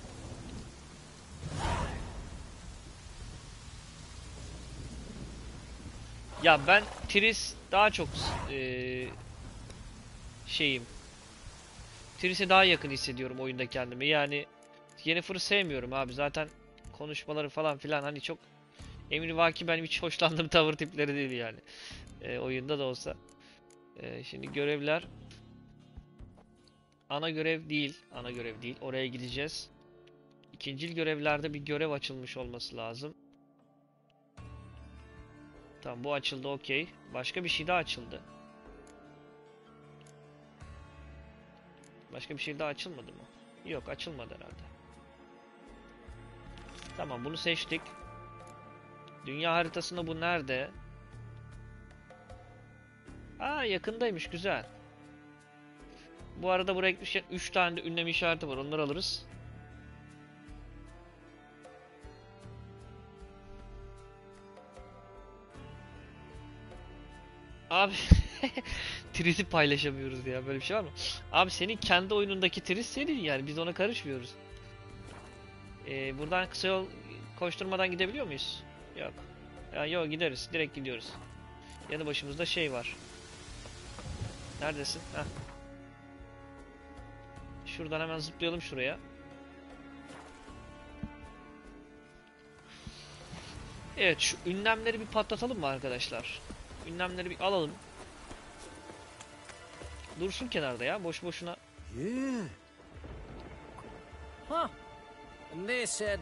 S1: Ya ben Triss daha çok şeyim. Triss'e daha yakın hissediyorum oyunda kendimi. Yani Yennefer'ı sevmiyorum abi. Zaten konuşmaları falan filan hani çok Emrivaki benim hiç hoşlandığım tavır tipleri değil yani. Oyunda da olsa. Şimdi görevler. Ana görev değil. Ana görev değil. Oraya gideceğiz. İkincil görevlerde bir görev açılmış olması lazım. Tamam, bu açıldı, okey. Başka bir şey daha açıldı. Başka bir şey daha açılmadı mı? Yok, açılmadı herhalde. Tamam, bunu seçtik. Dünya haritasında bu nerede? Aa, yakındaymış, güzel. Bu arada buraya gitmişken 3 tane de ünlem işareti var, onları alırız. Abi Tris'i paylaşamıyoruz ya, böyle bir şey var mı? Abi senin kendi oyunundaki Tris senin, yani biz ona karışmıyoruz. Buradan kısa yol koşturmadan gidebiliyor muyuz? Yok. Ya yok, gideriz, direkt gidiyoruz. Yanı başımızda şey var. Neredesin? Heh. Şuradan hemen zıplayalım şuraya. Evet, şu ünlemleri bir patlatalım mı arkadaşlar? Ünlemleri bir alalım. Dursun kenarda ya, boş boşuna.
S5: Yeah.
S8: Huh. And they said...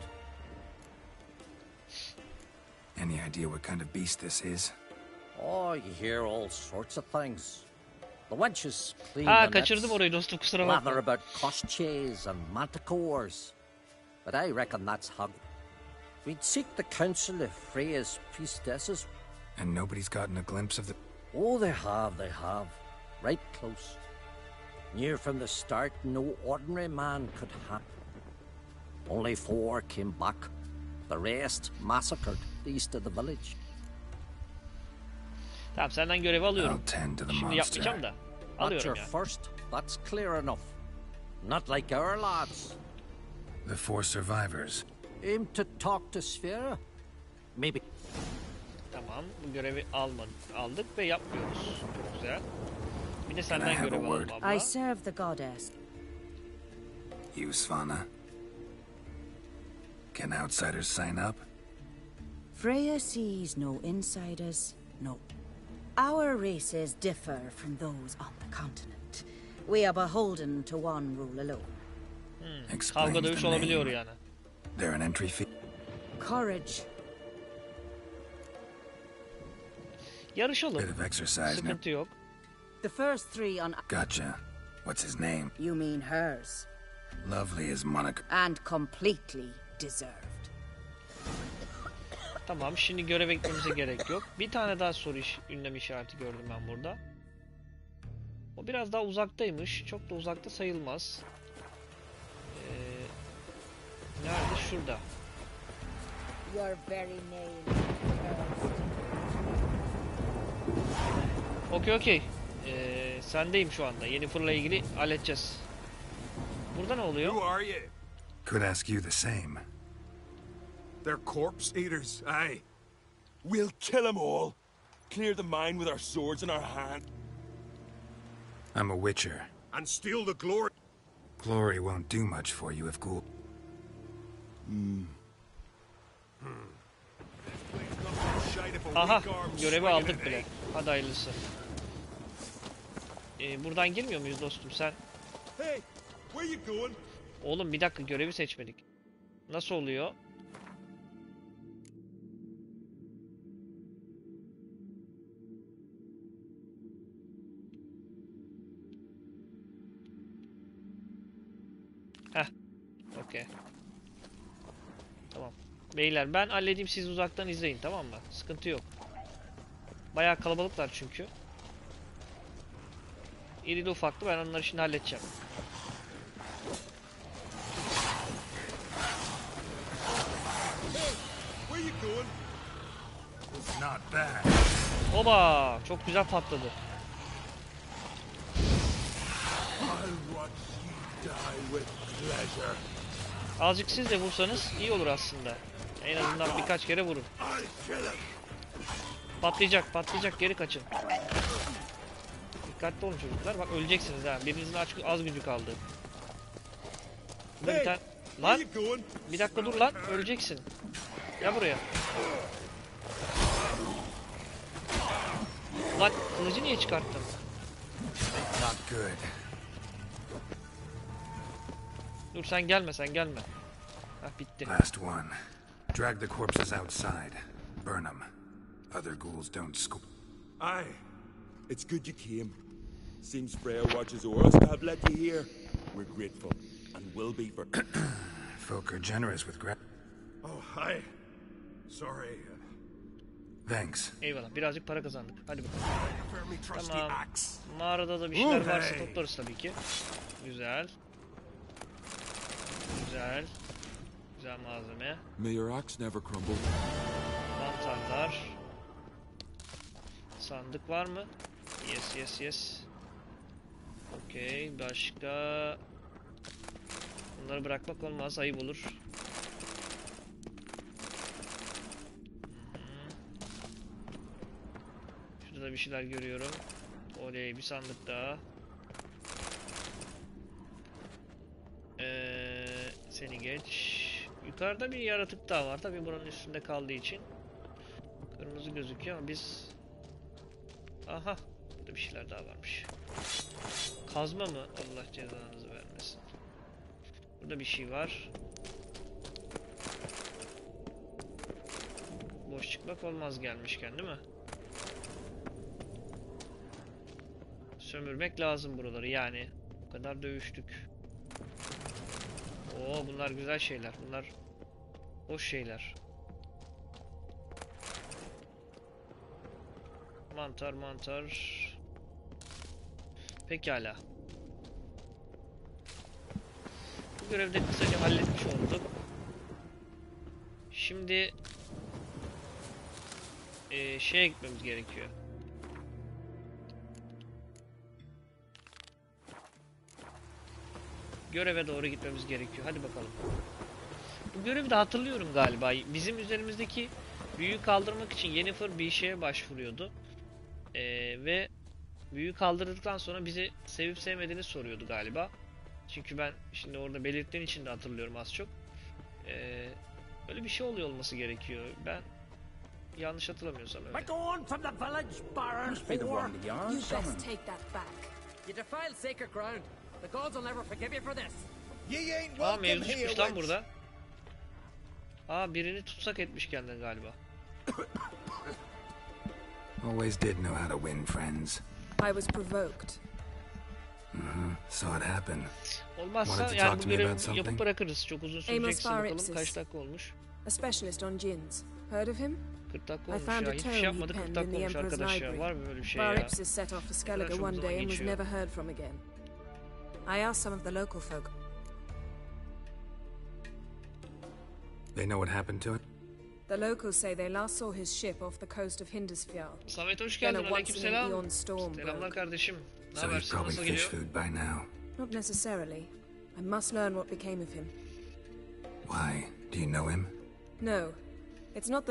S3: Any idea what kind of beast this is?
S8: Oh, you hear all sorts of things. The wench is clean
S1: Ha, kaçırdım orayı dostum, kusura
S8: blather
S1: bakma.
S8: about Kosches and manticores. But I reckon that's hug. We'd seek the counsel of Freya's priestesses.
S3: And nobody's gotten a glimpse of the...
S8: Oh, they have. Right close. Near from the start, no ordinary man could have. Only 4 came back. The rest massacred east of the village.
S1: Tamam, senden görevi alıyorum.
S3: I'll tend to the
S1: Şimdi
S3: monster.
S1: yapmayacağım da.
S8: That's
S1: Alıyorum
S8: your
S1: ya.
S8: first. That's clear enough. Not like our lads.
S3: The 4 survivors.
S8: Aim to talk to Sphera. Maybe.
S1: Tamam, bu görevi aldık ve yapmıyoruz. Çok güzel. Bir de
S3: I
S1: senden
S3: have a
S1: görev alalım
S3: word?
S1: abla.
S6: I serve the goddess.
S3: You, Svanna. Can outsiders sign up?
S10: Freya sees no insiders, no. Our races differ from those on the continent. We are beholden to one rule alone.
S3: Explain
S1: Kavga dövüş
S3: the
S1: olabiliyor
S3: name.
S1: yani.
S3: There an entry fee?
S10: Courage.
S1: Yarışalım.
S3: Bit of exercise now.
S1: Sıkıntı yok.
S10: The first 3 on...
S3: Gotcha. What's his name?
S10: You mean hers.
S3: Lovely as Monica.
S10: And completely deserved.
S1: Tamam, şimdi göreve gitmemize gerek yok. Bir tane daha ünlem işareti gördüm ben burada. O biraz daha uzaktaymış. Çok da uzakta sayılmaz. Nerede? Şurada.
S10: Your very name.
S1: Okey. Sendeyim şu anda. Yennefer'la ilgili halledeceğiz. Burada ne oluyor?
S4: Who are you?
S3: Could ask you the same.
S7: They're corpse eaters, aye. We'll kill them all. Clear the mine with our swords in our hand.
S3: I'm a witcher.
S7: And steal the glory.
S3: Glory won't do much for you if ghoul...
S1: Aha, görevi aldık bile. Hadi hayırlısı. Buradan girmiyor muyuz dostum sen?
S7: Hey, where you going?
S1: Oğlum bir dakika, görevi seçmedik. Nasıl oluyor? Heh. Okey. Tamam. Beyler ben halledeyim, siz uzaktan izleyin, tamam mı? Sıkıntı yok. Bayağı kalabalıklar çünkü. İrili ufaklı, ben onları şimdi halledeceğim.
S7: Where you going?
S3: It's not bad.
S1: Oba! Çok güzel patladı.
S7: I'll watch you die with pleasure.
S1: Azıcık siz de vursanız iyi olur aslında. En azından birkaç kere vurun.
S7: I'll kill him.
S1: Patlayacak, geri kaçın. Dikkatli olun çocuklar, bak öleceksiniz ha. Birinizin az gücü kaldı. Burada bir tane...
S7: Where
S1: Lan!
S7: you going?
S1: Bir dakika dur lan, öleceksin. Gel buraya. Lan kılıcı niye çıkarttın?
S3: Not good.
S1: Dur sen gelme, sen gelme. Hah, bitti.
S3: Last one. Drag the corpses outside. Burn them. Other ghouls don't scoop.
S7: Aye. It's good you came. Seems Freya watches over us to have let you here. We're grateful, and will be for...
S3: Folk are generous with
S7: Oh, hi. Sorry.
S3: Thanks.
S1: Eyvallah, birazcık para kazandık. Hadi bakalım.
S7: Firmly trusty
S1: Tamam.
S7: axe.
S1: Mağarada da bir şeyler
S7: Oh,
S1: varsa
S7: hey.
S1: toplarız tabii ki. Güzel. Güzel. Güzel malzeme.
S7: May your axe never crumble.
S1: Mantarlar. Sandık var mı? Yes, yes, yes. Okey, başka... Bunları bırakmak olmaz, ayıp olur. Şurada bir şeyler görüyorum. Oley, bir sandık daha. Seni geç. Yukarıda bir yaratık daha var. Tabii buranın üstünde kaldığı için kırmızı gözüküyor ama biz... Aha, burada bir şeyler daha varmış. Kazma mı? Allah cezanızı vermesin. Burada bir şey var. Boş çıkmak olmaz gelmişken, değil mi? Sömürmek lazım buraları yani. O kadar dövüştük. Oo, bunlar güzel şeyler. Bunlar hoş şeyler. Mantar mantar. Pekala. Bu görevi de kısaca halletmiş olduk. Şimdi şeye gitmemiz gerekiyor. Göreve doğru gitmemiz gerekiyor. Hadi bakalım. Bu görevi de hatırlıyorum galiba. Bizim üzerimizdeki büyüyü kaldırmak için Yennefer bir şeye başvuruyordu. Ve büyüyü kaldırdıktan sonra bizi sevip sevmediğini soruyordu galiba. Çünkü ben şimdi orada belirttiğin için de hatırlıyorum az çok. Öyle bir şey oluyor olması gerekiyor. Ben yanlış hatırlamıyorsam öyle.
S8: Must be the one to yarn
S2: You
S8: summon.
S2: best take that back.
S11: You defile sacred ground. The gods will never forgive you for this.
S7: Ye ain't
S1: Aa,
S7: welcome
S1: mevzu
S7: here,
S1: çıkmış lan
S7: wench.
S1: burada. Aa, birini tutsak etmiş kendini galiba.
S3: Always did know how to win friends.
S2: I was provoked.
S3: Saw it happen.
S1: Olmazsa
S3: Wanted to
S1: yani
S3: talk
S1: bu
S3: to me
S1: görevi
S3: about something?
S1: yapıp bırakırız. Çok uzun sürecekse
S2: Amos
S1: bakalım
S2: Faripsis.
S1: kaç dakika olmuş.
S2: A specialist on jinns. Heard of him?
S1: 40 dakika
S2: I
S1: olmuş
S2: found
S1: ya.
S2: a
S1: Hiçbir
S2: tome
S1: şey
S2: he
S1: yapmadık, 40
S2: penned
S1: dakika
S2: in the
S1: olmuş
S2: Emperor's
S1: arkadaş ya.
S2: library.
S1: Var mı böyle bir şey ya?
S2: Faripsis set off for Skellige
S1: çok
S2: one
S1: zaman
S2: day and was
S1: geçiyor.
S2: never heard from again. I asked some of the local folk.
S3: They know what happened to it?
S2: The locals say they last saw his ship off the coast of Hindersfjall.
S1: Samet hoş
S2: Then
S1: geldin.
S2: at once an
S1: Aleykümselam.
S2: Aeon storm
S1: Selamlar
S2: broke.
S1: kardeşim. Ne
S3: So he's
S1: habersin?
S3: probably
S1: Nasıl
S3: fish
S1: gidiyor?
S3: food by now.
S2: Not necessarily. I must learn what became of him.
S3: Why? Do you know him?
S2: No, it's not the...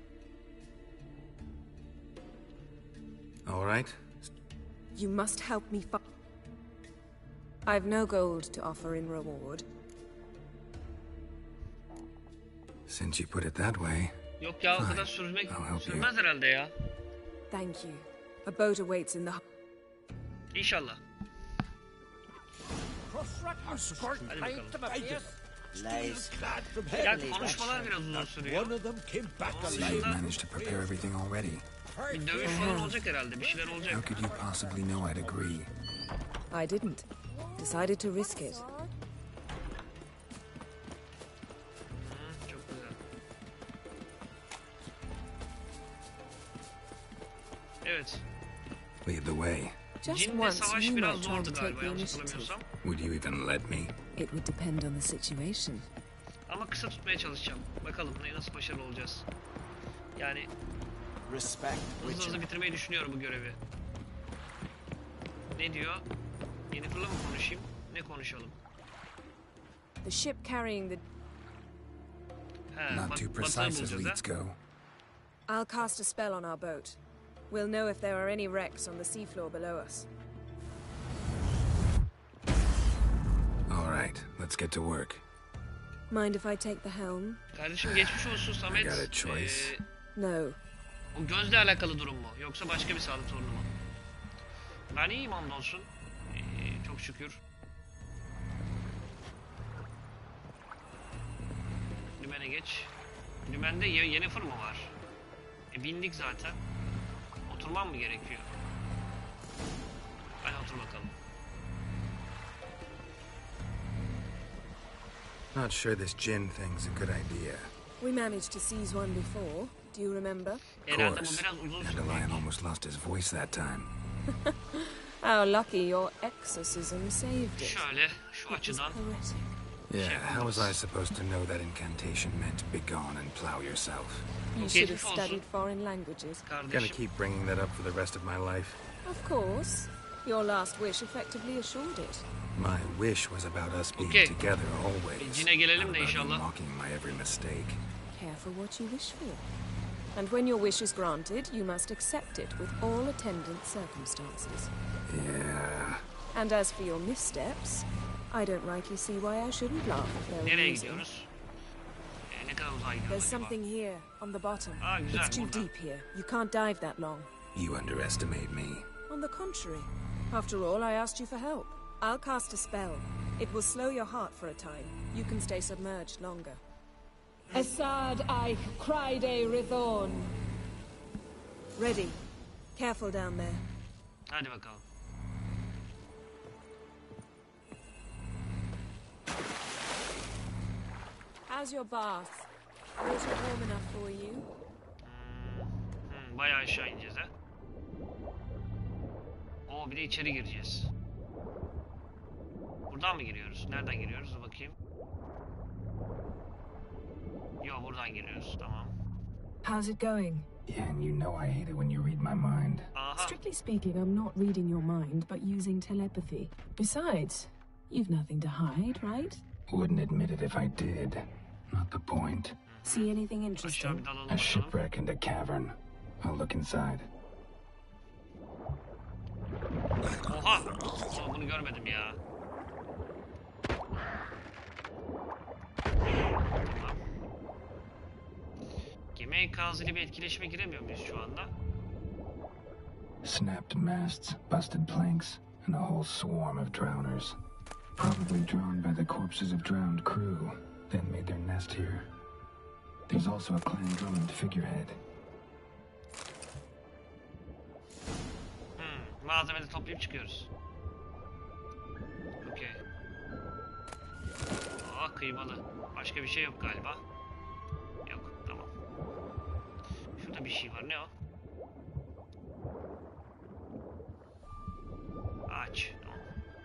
S3: All right.
S2: You must help me find... I've no gold to offer in reward.
S3: Since you put it that way,
S1: Yok ya, o
S3: Fine.
S1: kadar sürmek
S3: I'll help you.
S1: sürmez herhalde ya.
S2: Thank you. A boat awaits in the...
S1: İnşallah.
S11: Hadi
S1: bakalım.
S8: Lies.
S1: Ya konuşmalar biraz uzun sürüyor.
S7: One of them came back
S3: so you've
S7: alive.
S3: managed to prepare everything already.
S1: Bir dövüş falan olacak herhalde. Bir şeyler olacak.
S3: How could you possibly know I'd agree?
S2: I didn't. Decided to risk it.
S1: Çok güzel. Evet.
S3: Lead the way.
S2: Just
S1: Cinle
S2: once
S1: savaş
S2: you
S1: biraz
S2: might try
S1: zordu
S2: to take
S1: galiba
S2: the
S1: yanlış
S2: initiative.
S1: hatırlamıyorsam.
S3: Would you even let me?
S2: It would depend on the situation.
S1: Ama kısa tutmaya çalışacağım. Bakalım nasıl başarılı olacağız. Yani
S5: Respect,
S1: hızlı hızlı bitirmeyi düşünüyorum bu görevi. Ne diyor? Yennefer'la mı konuşayım? Ne konuşalım?
S2: The ship carrying the...
S1: He,
S3: Not too
S1: batığı
S3: precise as
S1: bulacağız ha.
S3: leads go.
S2: I'll cast a spell on our boat. We'll know if there are any wrecks on the seafloor below us.
S3: All right, let's get to work.
S2: Mind if I take the helm?
S1: Kardeşim geçmiş olsun
S3: I
S1: Samet.
S3: got a choice.
S2: No.
S1: O gözle alakalı durum mu? Yoksa başka bir sağlık sorunu mu? Ben iyiyim hamdolsun. Çok şükür. Dümene geç. Dümende Yennefer mı var? Bindik zaten. Oturmam mı gerekiyor? Hadi otur bakalım.
S3: Not sure this gin thing's a good idea.
S2: We managed to seize one before. Do you remember?
S3: Of course. Dandelion almost lost his voice that time.
S2: How lucky your exorcism saved it.
S1: Şöyle, şu
S2: It was
S1: açıdan.
S2: poetic.
S3: Yeah, how was I supposed to know that incantation meant begone and plow yourself?
S2: You should have studied foreign languages.
S3: Gonna keep bringing that up for the rest of my life.
S2: Of course. Your last wish effectively assured it.
S3: My wish was about us being together always.
S1: Cine gelelim de
S3: Not about
S1: inşallah.
S3: mocking my every mistake.
S2: Careful what you wish for. And when your wish is granted, you must accept it with all attendant circumstances.
S3: Yeah.
S2: And as for your missteps, I don't rightly see why I shouldn't laugh if they're
S1: Nereye
S2: amusing.
S1: gidiyoruz? Ne kadar uzağa gidiyoruz
S2: There's
S1: acaba?
S2: something here, on the bottom.
S1: Ah, güzel,
S2: It's too
S1: burada.
S2: deep here. You can't dive that long.
S3: You underestimate me.
S2: On the contrary. After all, I asked you for help. I'll cast a spell. It will slow your heart for a time. You can stay submerged longer. Assad Ike Cryday Rithorn. Ready. Careful down there.
S1: Hadi bakalım.
S2: How's your bath? Water warm enough for you?
S1: Bayağı aşağı ineceğiz ha. Oo, bir de içeri gireceğiz. Buradan mı giriyoruz? Nereden giriyoruz? Dur bakayım. Yo, buradan giriyoruz. Tamam.
S2: How's it going?
S3: Yeah, and you know I hate it when you read my mind.
S1: Aha.
S2: Strictly speaking, I'm not reading your mind, but using telepathy. Besides, you've nothing to hide, right?
S3: Wouldn't admit it if I did. Not the point.
S2: See anything
S1: Aşağı
S2: interesting?
S1: bir dalalım
S3: A
S1: bakalım.
S3: shipwreck and a cavern. I'll look inside.
S1: Oha! Oo, bunu görmedim ya. Tamam. Gemi enkazıyla bir etkileşime giremiyor muyuz şu anda?
S3: Snapped masts, busted planks, and a whole swarm of drowners. Probably drawn by the corpses of drowned crew, then made their nest here. There's also a Clan Drummond figurehead.
S1: Malzemeleri toplayıp çıkıyoruz. Okey. Aa, kıymalı. Başka bir şey yok galiba. Yok, tamam. Şurada bir şey var, ne o? Aç. Tamam.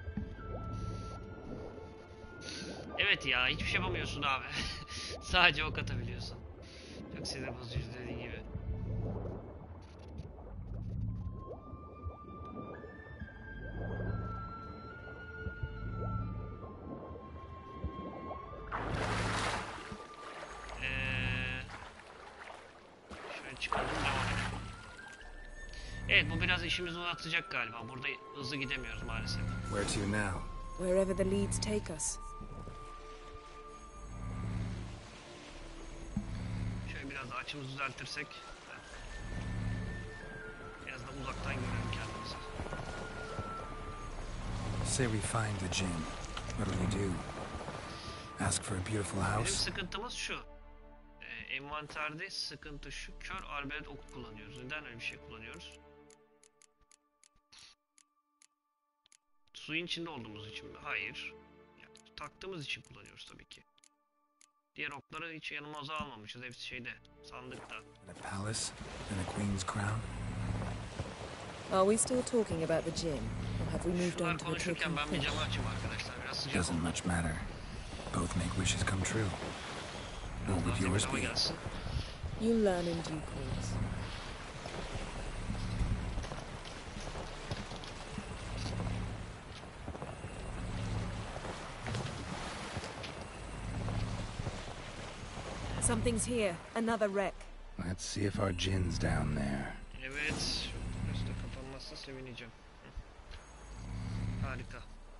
S1: Evet ya, hiçbir şey yapamıyorsun abi. Sadece ok atabiliyorsun. Çok sinir bozucu dediğin gibi. Şöyle çıkalım, devam edelim. Evet, bu biraz işimizi uzatacak galiba. Burada hızlı gidemiyoruz maalesef.
S3: Where to now?
S2: Wherever the leads take us.
S1: Şöyle biraz da açımızı düzeltirsek. Biraz da uzaktan görelim kendimizi.
S3: Say we find the gin. What'll we do? Ask for a beautiful
S1: Bizim
S3: house?
S1: sıkıntımız şu. Envanterde sıkıntı şu. Kör arbelet ok kullanıyoruz. Neden öyle bir şey kullanıyoruz? Suyun içinde olduğumuz için mi? Hayır. Yani, taktığımız için kullanıyoruz tabii ki. Diğer okları hiç yanımıza almamışız. Hepsi şeyde, sandıkta.
S3: A palace and a queen's crown?
S2: Are we still talking about the gym? Or have we moved
S1: Şunlar
S2: on to the
S1: konuşurken
S2: cooking
S1: ben bir
S2: fish?
S1: camı açayım arkadaşlar. Biraz sıcak
S3: Doesn't
S1: oldu.
S3: much matter. Both make wishes come true. What would yours
S1: Hava
S3: be?
S1: gelsin.
S2: You'll learn in due course. Something's here. Another wreck.
S3: Let's see if our gin's down there.
S1: Evet. Burası da kapanmazsa sevineceğim. Hı. Harika.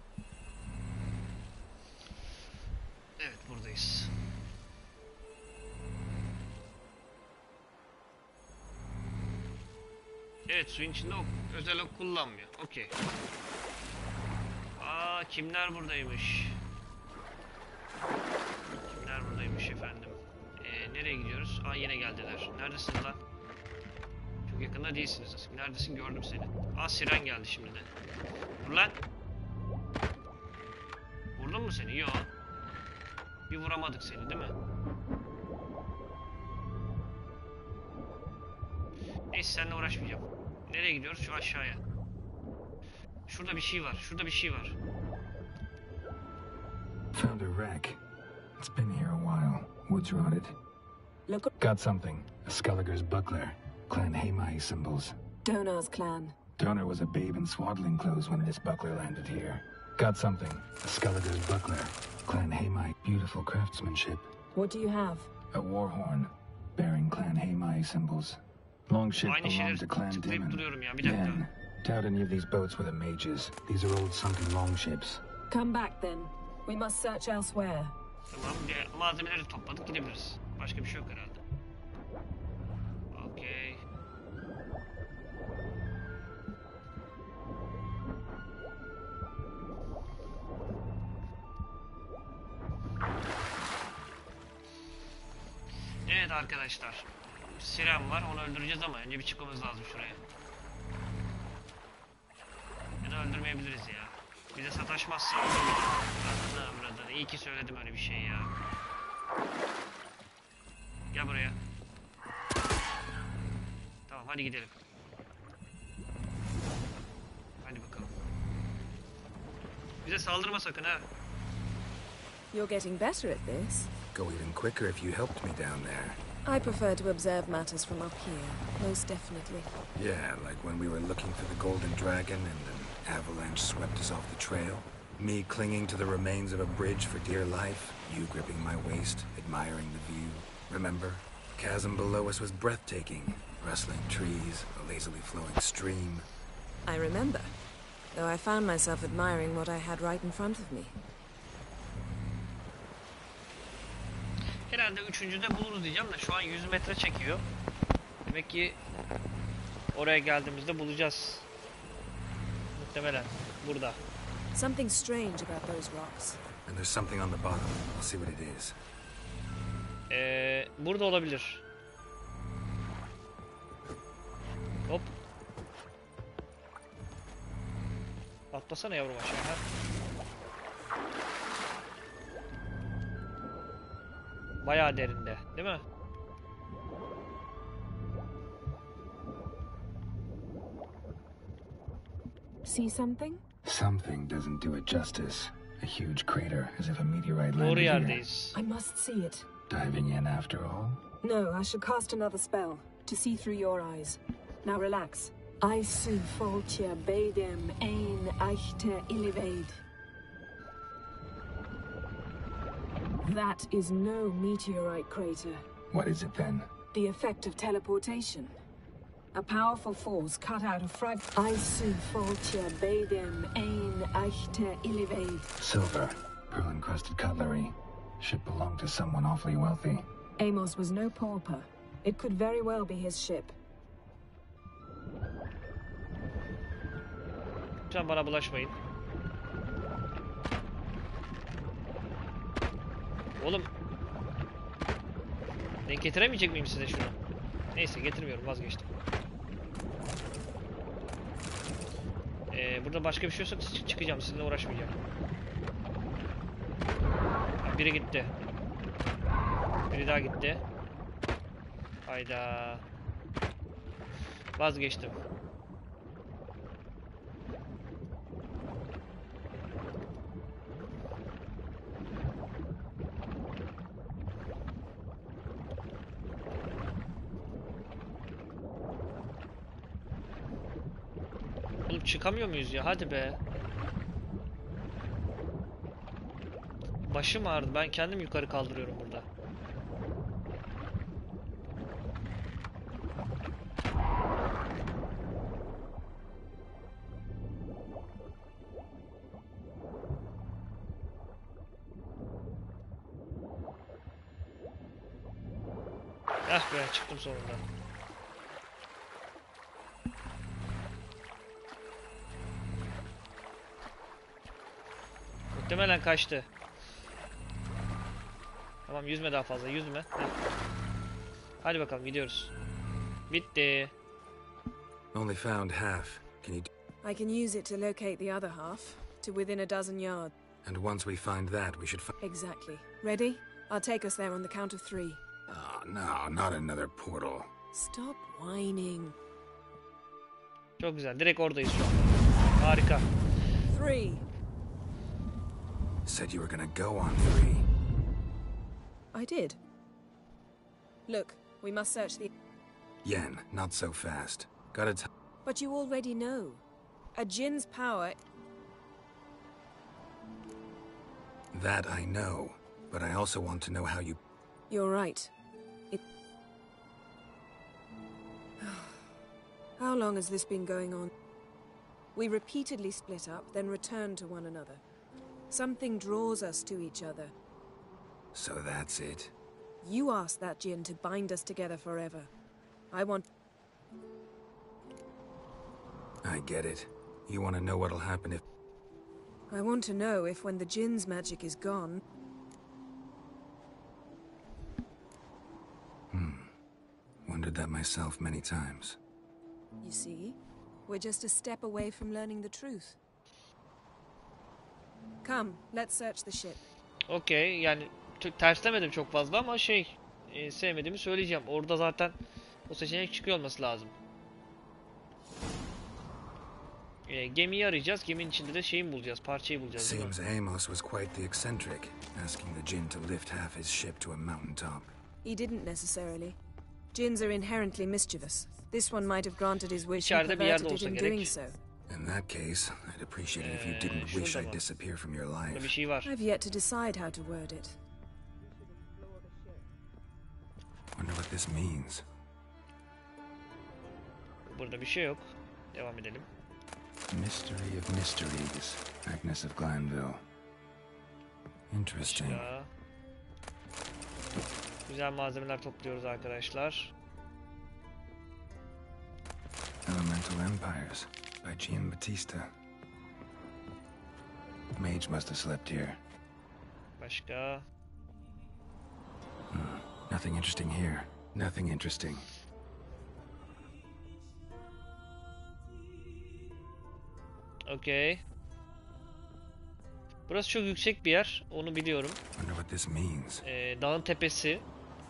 S1: Evet, buradayız. Evet, suyun içinde özel ok kullanmıyor. Okey. Aa, kimler buradaymış? Kimler buradaymış efendim? Nereye gidiyoruz? Aa, yine geldiler. Neredesiniz lan? Çok yakında değilsiniz. Neredesin? Gördüm seni. Aa, siren geldi şimdi de. Dur lan. Vurdun mu seni? Yok. Bir vuramadık seni, değil mi? Neyse, seninle uğraşmayacağım. Nereye gidiyoruz? Şu aşağıya. Şurada bir şey var. Şurada bir şey var.
S3: Found a wreck. It's been here a while. Woods rotted.
S2: Look,
S3: Got something. A Skulliger's buckler. Clan Haemai symbols.
S2: Donar's clan.
S3: Donor was a babe in swaddling clothes when this buckler landed here. Got something. A Skulliger's buckler. Clan Haemai. Beautiful craftsmanship.
S2: What do you have?
S3: A war horn. Bearing Clan Haemai symbols. Longship
S1: Aynı
S3: belonged
S1: şeyleri
S3: to Clan
S1: tıklayıp
S3: Dimon.
S1: duruyorum ya. Bir dakika.
S3: Yen. Doubt any of these boats were the mages. These are old sunken longships.
S2: Come back then. We must search elsewhere.
S1: Tamam. Malzemeleri topladık. Gidebiliriz. Başka bir şey yok herhalde. Okey. Evet arkadaşlar. Siren var. Onu öldüreceğiz ama önce bir çıkmamız lazım şuraya. Ya da öldürmeyebiliriz ya. Bize sataşmazsa burada. İyi ki söyledim öyle bir şey ya. Gel buraya. Tamam, hadi gidelim. Hadi bakalım. Bize saldırma sakın ha.
S2: You're getting better at this.
S4: Go even quicker if you helped me down there.
S2: I prefer to observe matters from up here, most definitely.
S4: Yeah, like when we were looking for the Golden Dragon and an avalanche swept us off the trail. Me clinging to the remains of a bridge for dear life. You gripping my waist, admiring the view. Remember? Chasm below us was breathtaking. Rustling trees, a lazily flowing stream.
S2: I remember, though I found myself admiring what I had right in front of me.
S1: Herhalde üçüncüde buluruz diyeceğim de şu an 100 metre çekiyor. Demek ki oraya geldiğimizde bulacağız. Muhtemelen burada.
S2: Something strange about those rocks.
S4: And there's something on the bottom. I'll see what it is.
S1: Burada olabilir. Hop. Atlasana yavrum aşağı. Bayağı derinde, değil mi?
S2: See something?
S3: Something doesn't do it justice. A huge crater, as if a meteorite
S1: Doğru
S3: landed here.
S1: yerdeyiz.
S2: I must see it.
S3: Diving in after all?
S2: No, I should cast another spell to see through your eyes. Now relax. I see Foltia Badem ein Eichte Illivaid. That is no meteorite crater.
S3: What is it then?
S2: The effect of teleportation. A powerful force cut out of I see Foltia Badem ein Eichte Illivaid.
S3: Silver, pearl-encrusted cutlery. Ship belonged to someone awfully wealthy.
S2: Amos was no pauper. It could very well be his ship.
S1: Lütfen bana bulaşmayın. Oğlum. Denk getiremeyecek miyim size şunu? Neyse, getirmiyorum, vazgeçtim. Burada başka bir şey yoksa çıkacağım, sizinle uğraşmayacağım. Biri gitti. Biri daha gitti. Hayda. Vazgeçtim. Oğlum çıkamıyor muyuz ya? Hadi be. Başım ağrıdı. Ben kendim yukarı kaldırıyorum burada. Ah be, çıktım sonunda. Muhtemelen kaçtı. Tamam, yüzme daha fazla, yüzme. Heh. Hadi bakalım, gidiyoruz. Bitti.
S4: Only found half. Can you...
S2: I can use it to locate the other half, to within a dozen yards.
S4: And once we find that, we should find...
S2: Exactly. Ready? I'll take us there on the count of 3.
S4: Oh, no, not another portal.
S2: Stop whining.
S1: Çok güzel. Direkt oradayız şu an. Harika.
S2: 3.
S4: Said you were gonna go on 3.
S2: I did. Look, we must search the...
S4: Yen, not so fast. Gotta tell...
S2: But you already know. A Jin's power...
S4: That I know, but I also want to know how you...
S2: You're right. It... How long has this been going on? We repeatedly split up, then return to one another. Something draws us to each other.
S4: So that's it.
S2: You asked that Jin to bind us together forever. I want...
S4: I get it. You want to know what'll happen if...
S2: I want to know if when the Jin's magic is gone...
S4: Wondered that myself many times.
S2: You see? We're just a step away from learning the truth. Come, let's search the ship.
S1: Okey, yani terslemedim çok fazla ama sevmediğimi söyleyeceğim. Orada zaten o seçenek çıkıyor olması lazım. Gemiyi arayacağız. Geminin içinde de şeyi bulacağız, parçayı bulacağız.
S4: Seems Amos was quite the eccentric, asking the Jin to lift half his ship to a mountaintop.
S2: He didn't necessarily. Jins are inherently mischievous. This one might have granted his wish and
S1: İçeride bir yerde
S2: perverted it
S1: olsa
S2: in doing
S1: gerek.
S2: so.
S4: In that case, I'd appreciate it if you didn't wish I'd disappear from your
S1: Burada bir
S4: life.
S1: şey var.
S2: I've yet to decide how to word it.
S4: Wonder what this means.
S1: Burada bir şey yok. Devam edelim.
S3: Mystery of mysteries. Agnes of Glanville.
S4: Interesting.
S1: Ya. Güzel malzemeler topluyoruz arkadaşlar.
S3: Elemental Empires by Giambattista. Mage must have slept here.
S1: Başka.
S3: Nothing interesting here.
S4: Nothing interesting.
S1: Okey. Burası çok yüksek bir yer. Onu biliyorum.
S4: Wonder what this means.
S1: Dağın tepesi.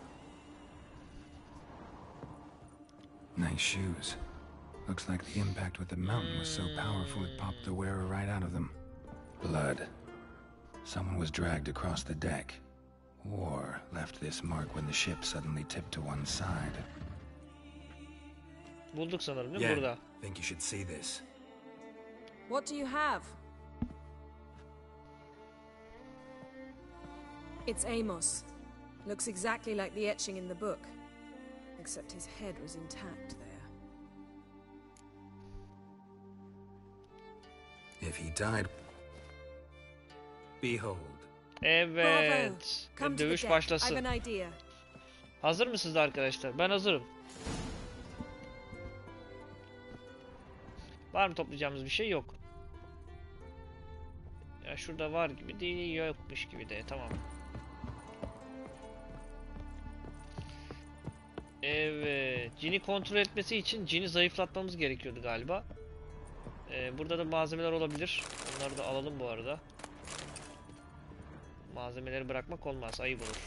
S3: Nice shoes. Looks like the impact with the mountain was so powerful it popped the wearer right out of them. Blood. Someone was dragged across the deck. Or left this mark when the ship suddenly tipped to one side.
S1: Bulduk sanırım değil mi?
S4: Yeah,
S1: Burada.
S4: think you should see this.
S2: What do you have? It's Amos. Looks exactly like the etching in the book. Except his head was intact there.
S4: If he died... Behold.
S1: Evet.
S2: Come to the
S1: Dövüş
S2: deck.
S1: başlasın.
S2: I've an idea.
S1: Hazır mısınız arkadaşlar? Ben hazırım. Var mı toplayacağımız bir şey? Yok. Ya şurada var gibi değil, yokmuş gibi de. Tamam. Evet. Jin'i kontrol etmesi için Jin'i zayıflatmamız gerekiyordu galiba. Burada da malzemeler olabilir. Onları da alalım bu arada. Malzemeleri bırakmak olmaz. Ayıp olur.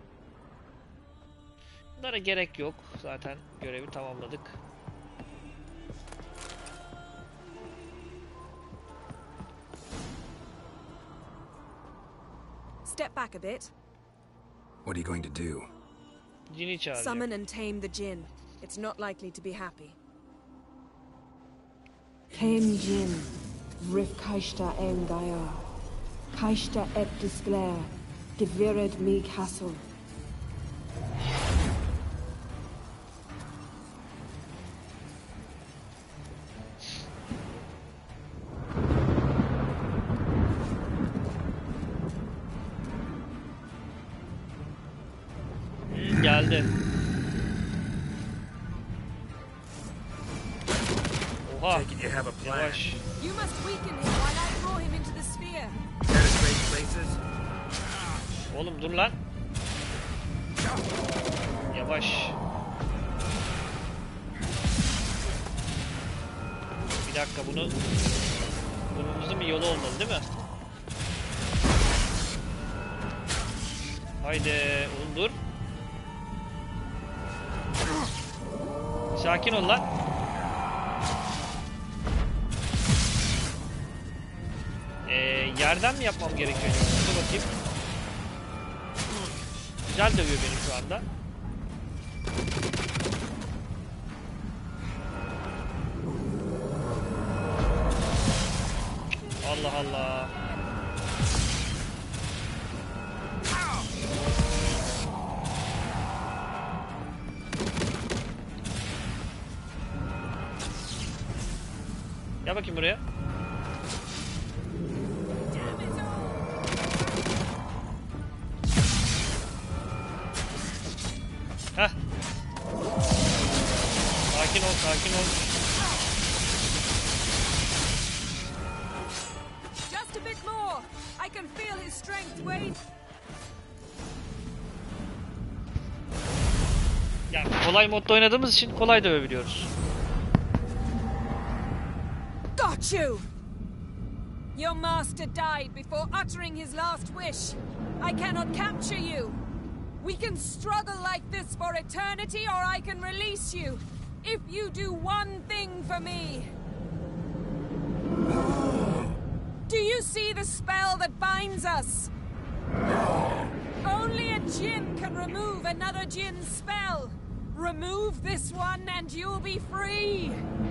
S1: Bunlara gerek yok. Zaten görevi tamamladık.
S2: Step back a bit.
S4: What are you going to do?
S1: Jin'i çağıracağım.
S2: Summon and tame the Jin. It's not likely to be happy.
S12: Tame Jin, Rif Kaishta en Gaya, Kaishta et Disclair, Devired me castle.
S1: Geldi. Oha.
S4: Take it you have a plan.
S1: Yavaş.
S2: You must weaken him while I throw him into the sphere.
S4: Is that a straight
S5: races.
S1: Oğlum dur lan. Yavaş. Bir dakika bunu bulmamızın bir yolu olmalı değil mi? Haydi oğlum dur. Sakin ol lan. Yerden mi yapmam gerekiyor? Dur bakayım. Güzel dövüyor beni şu anda. Allah Allah. Gel bakayım buraya. Heh. Sakin ol, sakin ol.
S2: Just a bit more. I can feel his strength, Wade.
S1: Ya kolay modda oynadığımız için kolay dövebiliyoruz.
S2: Got you! Your master died before uttering his last wish. I cannot capture you. We can struggle like this for eternity, or I can release you. If you do one thing for me. Do you see the spell that binds us? Only a djinn can remove another djinn's spell. Remove this one and you'll be free.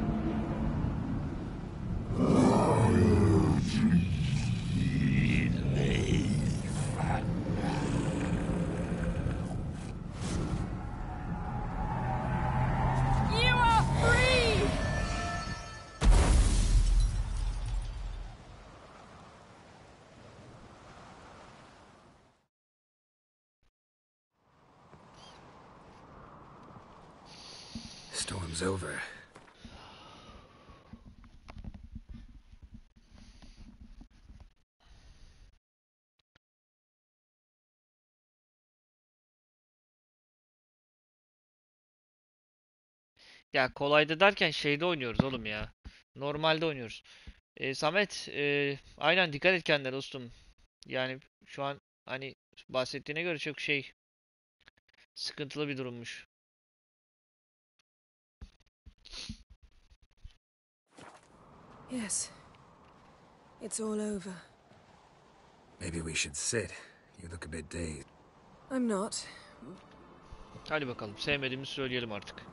S2: You are free!
S4: Storm's over.
S1: Ya kolayda derken şeyde oynuyoruz oğlum ya. Normalde oynuyoruz. Samet, aynen dikkat et kendine dostum. Yani şu an hani bahsettiğine göre çok şey sıkıntılı bir durummuş.
S2: Yes. It's all over.
S4: Maybe we should sit. You look a bit dazed.
S2: I'm not.
S1: Hadi bakalım, sevmediğimizi söyleyelim artık.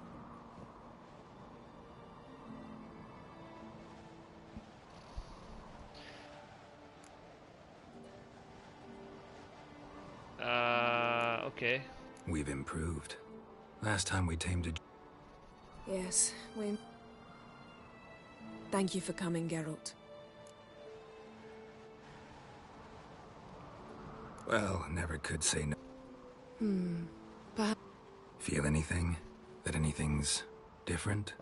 S1: Okay.
S4: We've improved. Last time we tamed a...
S2: Yes, we... Thank you for coming, Geralt.
S4: Well, never could say no.
S2: Perhaps...
S4: Feel anything? That anything's different?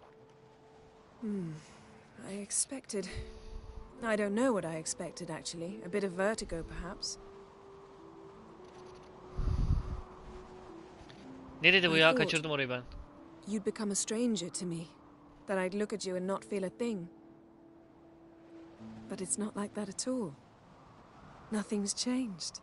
S2: I expected... I don't know what I expected, actually. A bit of vertigo, perhaps.
S1: Ne dedi bu
S2: I
S1: ya?
S2: thought-
S1: Kaçırdım orayı ben.
S2: You'd become a stranger to me. That I'd look at you and not feel a thing. But it's not like that at all. Nothing's changed.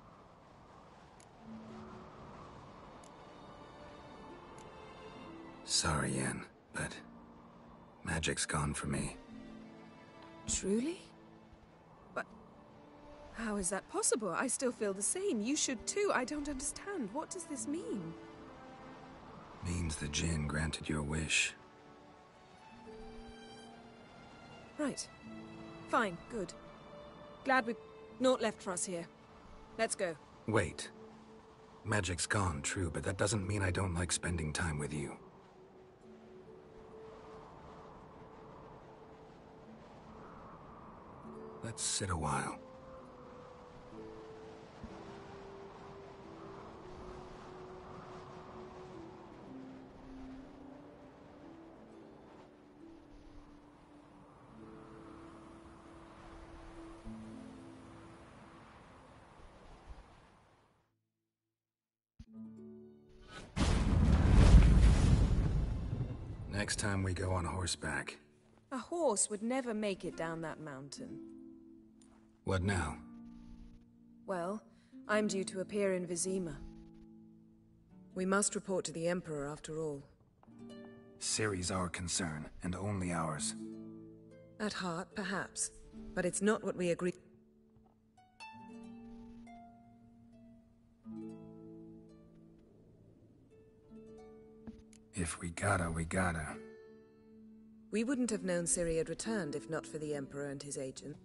S4: Sorry, Yen, but... magic's gone for me.
S2: Truly? But... how is that possible? I still feel the same. You should too. I don't understand. What does this mean?
S4: Means the Jinn granted your wish.
S2: Right. Fine. Good. Glad we've naught left for us here. Let's go.
S4: Wait. Magic's gone, true, but that doesn't mean I don't like spending time with you. Let's sit a while. Next time we go on horseback.
S2: A horse would never make it down that mountain.
S4: What now?
S2: Well, I'm due to appear in Vizima. We must report to the Emperor after all.
S4: Ciri's our concern, and only ours.
S2: At heart, perhaps. But it's not what we agreed.
S4: If we gotta, we gotta.
S2: We wouldn't have known Ciri had returned if not for the Emperor and his agent.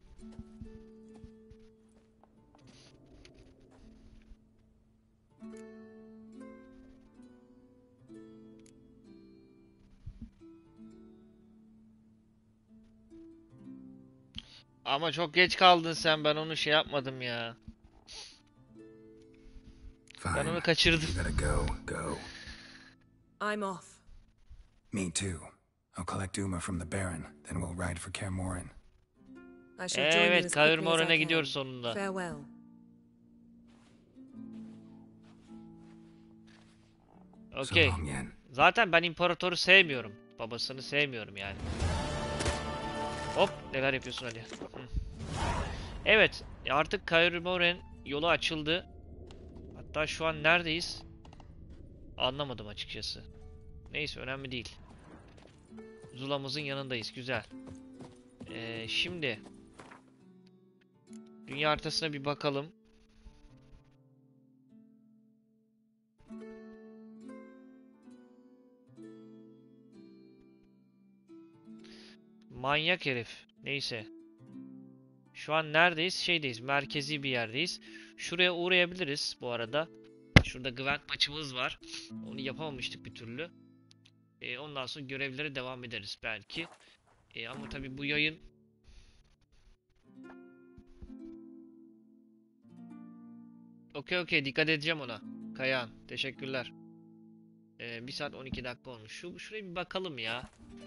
S1: Ama çok geç kaldın sen. Ben onu şey yapmadım ya. Ben onu kaçırdım.
S4: You gotta go, go.
S2: I'm off.
S4: Me too. I'll collect Uma from the Baron, then we'll ride for Kaer Morhen.
S2: I shall join you
S1: Evet,
S2: as
S1: Kaer
S2: quickly as I
S1: Morhen'e
S2: can.
S1: gidiyoruz sonunda.
S2: Farewell.
S1: Okey.
S4: So long, Yen.
S1: Zaten ben imparatoru sevmiyorum. Babasını sevmiyorum yani. Hop, neler yapıyorsun Ali? Hı. Evet, artık Kaer Morhen yolu açıldı. Hatta şu an neredeyiz? Anlamadım açıkçası. Neyse, önemli değil. Zula'mızın yanındayız, güzel. Şimdi dünya haritasına bir bakalım. Manyak herif. Neyse. Şu an neredeyiz? Şeydeyiz. Merkezi bir yerdeyiz. Şuraya uğrayabiliriz bu arada. Şurada Gwent maçımız var. Onu yapamamıştık bir türlü. Ondan sonra görevlere devam ederiz belki. Ama tabii bu yayın... Okey, dikkat edeceğim ona. Kayan, teşekkürler. 1 saat 12 dakika olmuş. Şuraya bir bakalım ya.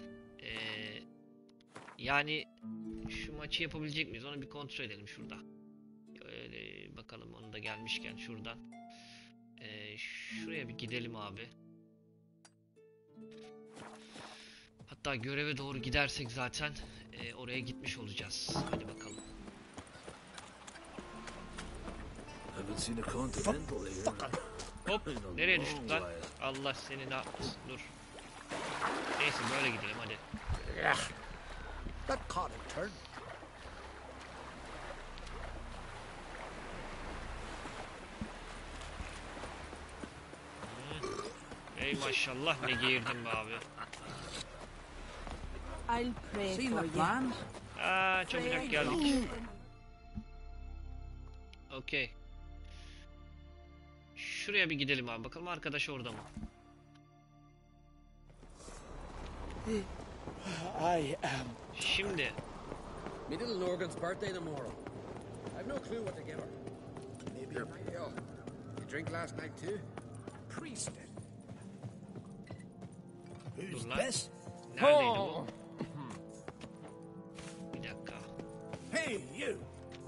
S1: Yani şu maçı yapabilecek miyiz? Onu bir kontrol edelim şurada. Bakalım, onu da gelmişken şuradan. Şuraya bir gidelim abi. Hatta göreve doğru gidersek zaten oraya gitmiş olacağız. Hadi bakalım. Hop, nereye düştük lan? Allah seni ne yapmasın, dur. Neyse, böyle gidelim hadi.
S8: That caught a turn.
S1: Ey maşallah, ne giyirdim be abi.
S9: I'll pray
S10: See
S9: for
S10: the
S9: you.
S10: plan?
S1: Çabucak geldik. Okey. Şuraya bir gidelim abi. Bakalım arkadaş orada mı? Şimdi.
S11: Me little Norgan's birthday tomorrow. I've no clue what to give her. Maybe a night ill. You drink last night too?
S8: Priest did.
S1: Dur lan. Neredeydi bu? Bir dakika.
S8: Hey, you!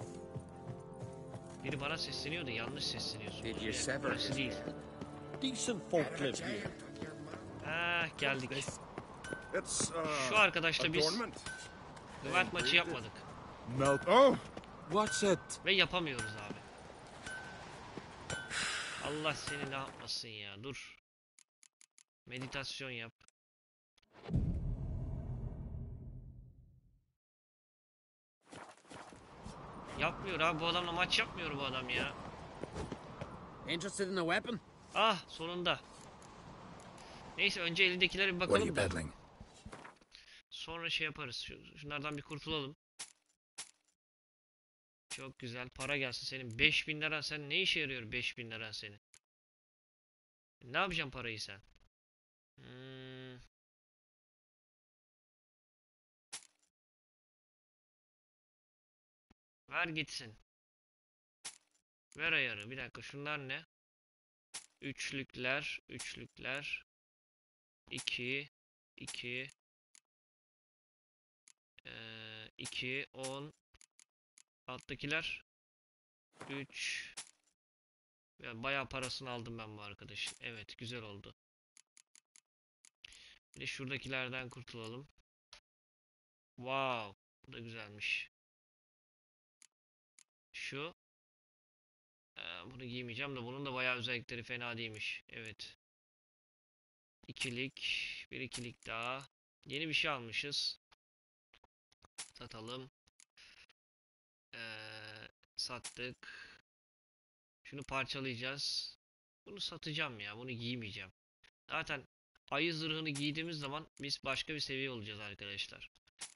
S1: Biri bana sesleniyordu. Yanlış sesleniyorsun.
S11: Did you sever
S1: Burası
S11: his
S1: değil.
S8: Decent folk live here.
S1: Geldik.
S7: It's,
S1: Şu arkadaşla biz
S7: adornment.
S1: Gwent maçı yapmadık.
S7: Melt. Oh! What's it?
S1: Ve yapamıyoruz abi. Allah seni ne yapmasın ya. Dur. Meditasyon yap. Yapmıyor abi. Bu adamla maç yapmıyor bu adam ya.
S11: Interested in a weapon?
S1: Ah, sonunda. Neyse, önce elindekilere bir
S4: What are you
S1: bakalım da.
S4: peddling?
S1: Sonra şey yaparız. Şunlardan bir kurtulalım. Çok güzel. Para gelsin senin. 5000 liran, sen ne işe yarıyor 5000 liran senin? Ne yapacaksın parayı sen? Ver gitsin. Ver ayarı. Bir dakika, şunlar ne? Üçlükler. 2 2 2 10. Alttakiler 3. Yani bayağı parasını aldım ben bu arkadaşın. Evet, güzel oldu.
S13: Bir de şuradakilerden kurtulalım. Wow. Bu da güzelmiş. Şu. Bunu giymeyeceğim de bunun da bayağı özellikleri fena değilmiş. Evet. İkilik. Bir ikilik daha. Yeni bir şey almışız. Satalım. Sattık. Şunu parçalayacağız. Bunu satacağım ya. Bunu giymeyeceğim. Zaten ayı zırhını giydiğimiz zaman biz başka bir seviye olacağız arkadaşlar.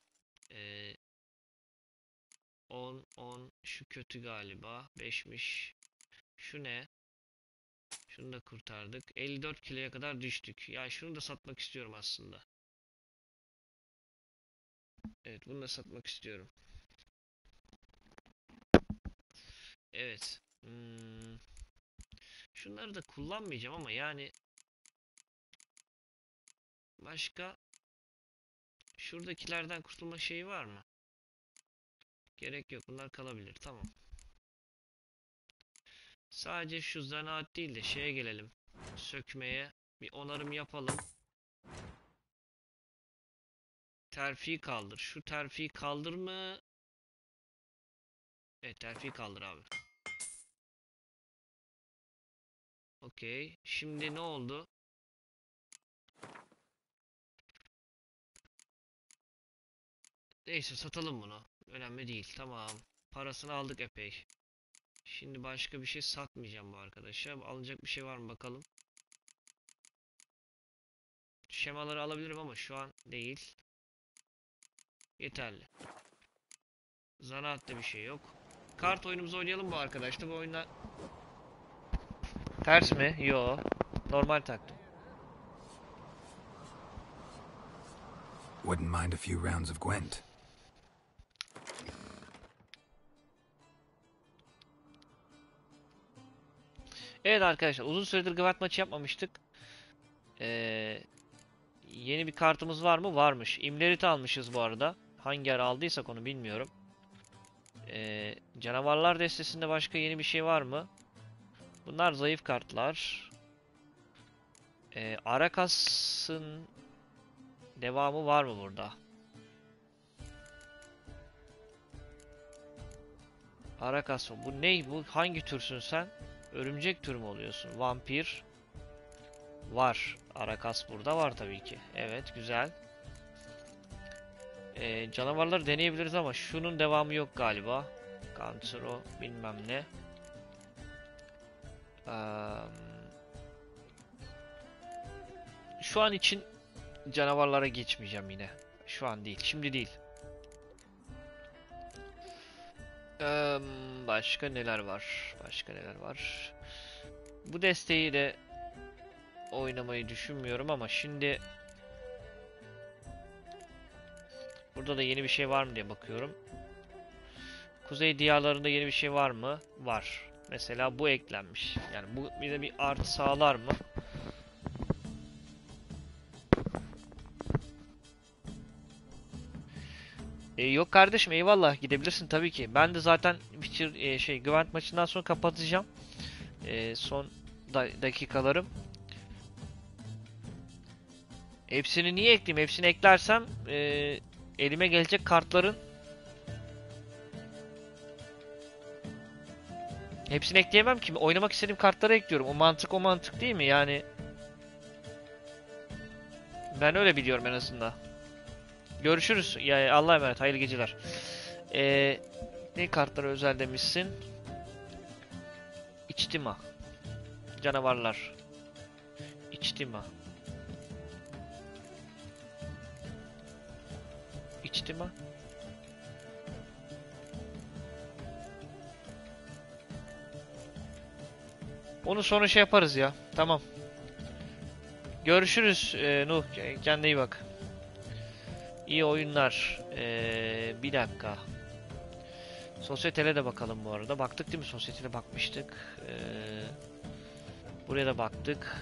S13: 10 şu kötü galiba. 5'miş. Şu ne? Şunu da kurtardık. 54 kiloya kadar düştük. Ya şunu da satmak istiyorum aslında. Evet, bunu da satmak istiyorum. Evet. Şunları da kullanmayacağım ama yani başka şuradakilerden kurtulma şeyi var mı? Gerek yok. Bunlar kalabilir. Tamam. Sadece şu zanaat değil de şeye gelelim. Sökmeye. Bir onarım yapalım. Terfi kaldır. Şu terfi kaldır mı? Evet, terfi kaldır abi. Okey. Şimdi ne oldu? Neyse, satalım bunu. Önemli değil. Tamam. Parasını aldık epey. Şimdi başka bir şey satmayacağım bu arkadaşa. Alınacak bir şey var mı bakalım. Şemaları alabilirim ama şu an değil. Yeterli. Zanaatte bir şey yok. Kart oyunumuzu oynayalım bu arkadaşlar. Bu oyunda ters mi? Yo. Normal taktım.
S4: Wouldn't mind a few rounds of Gwent.
S1: Evet arkadaşlar, uzun süredir Gwent maçı yapmamıştık. Yeni bir kartımız var mı? Varmış. İmlerit almışız bu arada. Hangi ara aldıysak onu bilmiyorum. Canavarlar destesinde başka yeni bir şey var mı? Bunlar zayıf kartlar. Arakas'ın devamı var mı burada? Arakas mı? Bu ne? Bu hangi türsün sen? Örümcek türü mü oluyorsun? Vampir. Var. Arakas burada var tabii ki. Evet, güzel. Canavarları deneyebiliriz ama şunun devamı yok galiba. Kantro bilmem ne. Şu an için canavarlara geçmeyeceğim yine. Şu an değil. Şimdi değil. Başka neler var? Başka neler var? Bu desteği de oynamayı düşünmüyorum ama şimdi burada da yeni bir şey var mı diye bakıyorum. Kuzey diyarlarında yeni bir şey var mı? Var. Mesela bu eklenmiş. Yani bu bize bir artı sağlar mı? Yok kardeşim, eyvallah, gidebilirsin tabii ki. Ben de zaten Gwent maçından sonra kapatacağım. Son dakikalarım. Hepsini niye ekleyeyim? Hepsini eklersem elime gelecek kartların hepsini ekleyemem ki. Oynamak istediğim kartları ekliyorum. O mantık değil mi? Yani ben öyle biliyorum en azından. Görüşürüz. Ya Allah'a emanet. Hayırlı geceler. Ne kartlara özel demişsin? İçtima. Canavarlar. İçtima. İçtima. Onu sonra şey yaparız ya. Tamam. Görüşürüz Nuh. Kendine iyi bak. İyi oyunlar. Bir dakika. Sosyetele de bakalım bu arada. Baktık değil mi? Sosyetele bakmıştık. Buraya da baktık.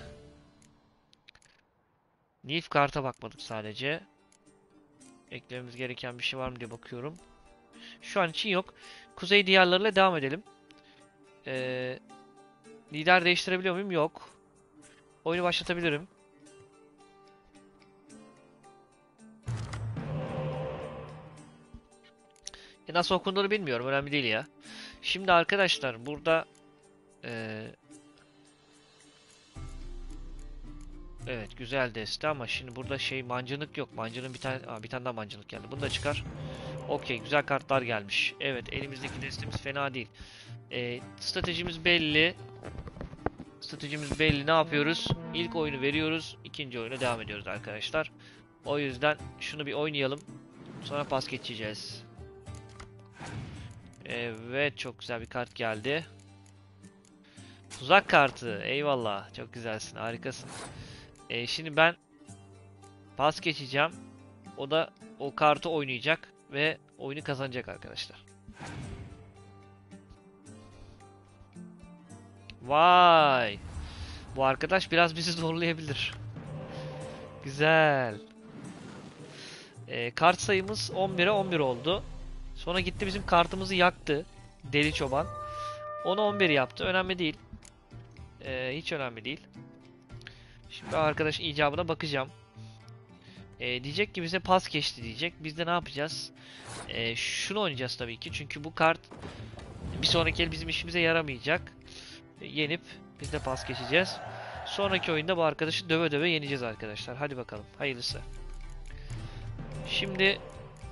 S1: Nif karta bakmadık sadece. Eklememiz gereken bir şey var mı diye bakıyorum. Şu an için yok. Kuzey diyarlarıyla devam edelim. Lider değiştirebiliyor muyum? Yok. Oyunu başlatabilirim. Nasıl okunduğunu bilmiyorum. Önemli değil ya. Şimdi arkadaşlar burada evet güzel deste ama şimdi burada şey mancınık yok. Mancının bir tane daha mancınık geldi. Bunu da çıkar. Okey, güzel kartlar gelmiş. Evet, elimizdeki destemiz fena değil. Stratejimiz belli. Stratejimiz belli. Ne yapıyoruz? İlk oyunu veriyoruz. İkinci oyuna devam ediyoruz arkadaşlar. O yüzden şunu bir oynayalım. Sonra pas geçeceğiz. Evet, çok güzel bir kart geldi. Tuzak kartı. Eyvallah. Çok güzelsin. Harikasın. Şimdi ben pas geçeceğim. O da o kartı oynayacak ve oyunu kazanacak arkadaşlar. Vay. Bu arkadaş biraz bizi zorlayabilir. Güzel. Kart sayımız 11'e 11 oldu. Sonra gitti bizim kartımızı yaktı. Deli çoban. Onu 11 yaptı. Önemli değil. Hiç önemli değil. Şimdi arkadaşın icabına bakacağım. Diyecek ki bize pas geçti diyecek. Biz de ne yapacağız? Şunu oynayacağız tabii ki. Çünkü bu kart bir sonraki el bizim işimize yaramayacak. Yenip biz de pas geçeceğiz. Sonraki oyunda bu arkadaşı döve döve yeneceğiz arkadaşlar. Hadi bakalım. Hayırlısı. Şimdi